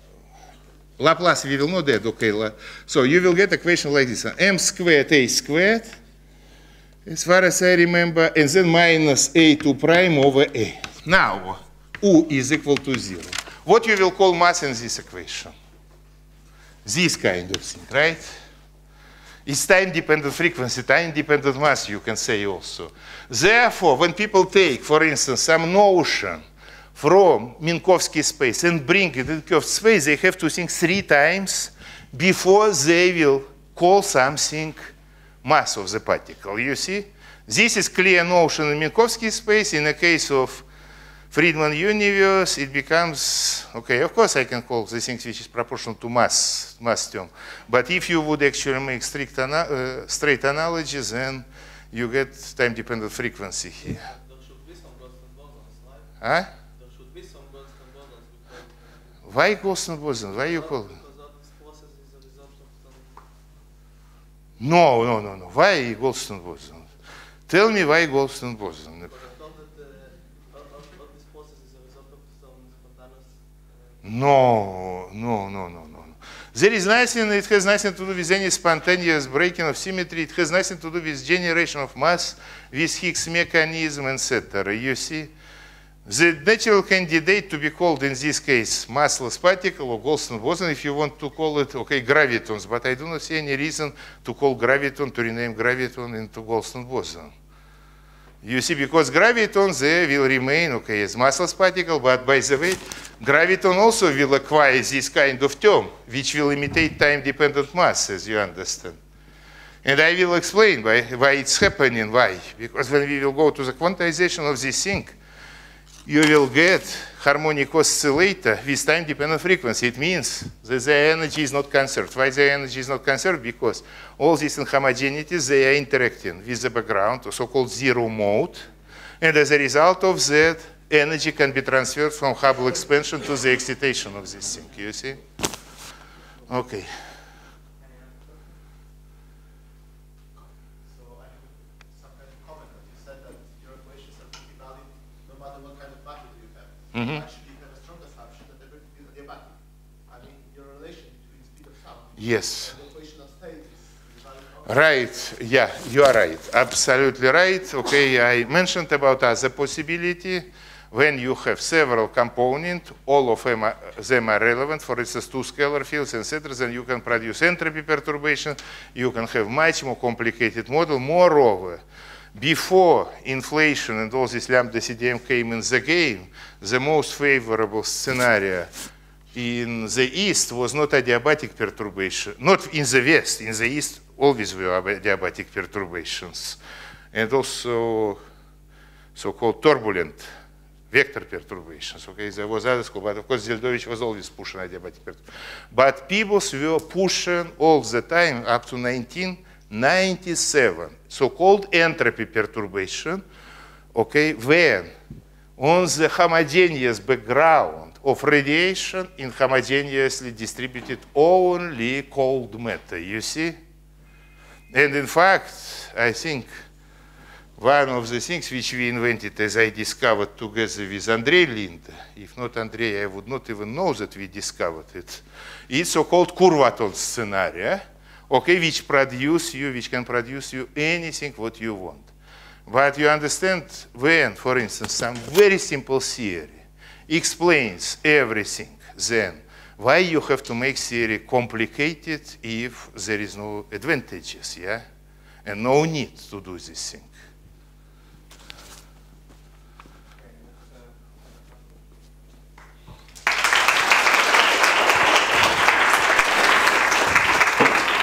Laplace we will not add, okay, so you will get equation like this one, m squared a squared, as far as I remember, and then minus a two prime over a. Now, U is equal to zero. What you will call mass in this equation? This kind of thing, right? It's time-dependent frequency, time-dependent mass, you can say also. Therefore, when people take, for instance, some notion from Minkowski space and bring it in curved space, they have to think three times before they will call something mass of the particle. You see? This is clear notion in Minkowski space. In the case of Friedmann universe, it becomes, okay, of course I can call the things which is proportional to mass, mass term. But if you would actually make strict ana uh, straight analogies, then you get time-dependent frequency here. There should be some Goldstone bosons, right? Huh? There should be some Goldstone bosons. Because Why Goldstone boson? Why you call it? Because all this process is a result of some... No, no, no, no. Why Goldstone boson? Tell me why Goldstone boson. But I thought that uh, all, all, all this process is a result of some spontaneous... Uh, No, no, no, no, no. There is nothing, it has nothing to do with any spontaneous breaking of symmetry. It has nothing to do with generation of mass, with Higgs mechanism, et cetera. You see? The natural candidate to be called in this case massless particle or Goldstone boson, if you want to call it, okay, gravitons, but I do not see any reason to call graviton, to rename graviton into Goldstone boson. You see, because graviton, they will remain, okay, as massless particle, but by the way, graviton also will acquire this kind of term, which will imitate time-dependent mass, as you understand. And I will explain why, why it's happening, why. Because when we will go to the quantization of this thing, you will get harmonic oscillator with time-dependent frequency. It means that the energy is not conserved. Why the energy is not conserved? Because all these inhomogeneities, they are interacting with the background, so-called zero mode. And as a result of that, energy can be transferred from Hubble expansion to the excitation of this thing. You see? Okay. Mm-hmm. Actually, you have a strong assumption that everything is adiabatic. I mean, your relation between speed of sound Yes. and the equation of state is valid. Right. Yeah, you are right. Absolutely right. Okay, I mentioned about other possibility when you have several components, all of them are, them are relevant, for instance, two scalar fields, et cetera, then you can produce entropy perturbation. You can have much more complicated model. Moreover, before inflation and all this lambda C D M came in the game, the most favorable scenario in the East was not adiabatic perturbation, not in the West, in the East always were adiabatic perturbations, and also so-called turbulent vector perturbations. Okay, there was other school, but of course Zeldovich was always pushing adiabatic perturbation. But Peebles were pushing all the time up to nineteen ninety-seven, so-called entropy perturbation, okay, when on the homogeneous background of radiation in homogeneously distributed only cold matter, you see? And in fact, I think one of the things which we invented, as I discovered together with Andrei Linde, if not Andrei, I would not even know that we discovered it, it's so-called Kurvaton scenario, okay, which produce you, which can produce you anything what you want. But you understand when, for instance, some very simple theory explains everything, then why you have to make theory complicated if there is no advantages, yeah? And no need to do this thing.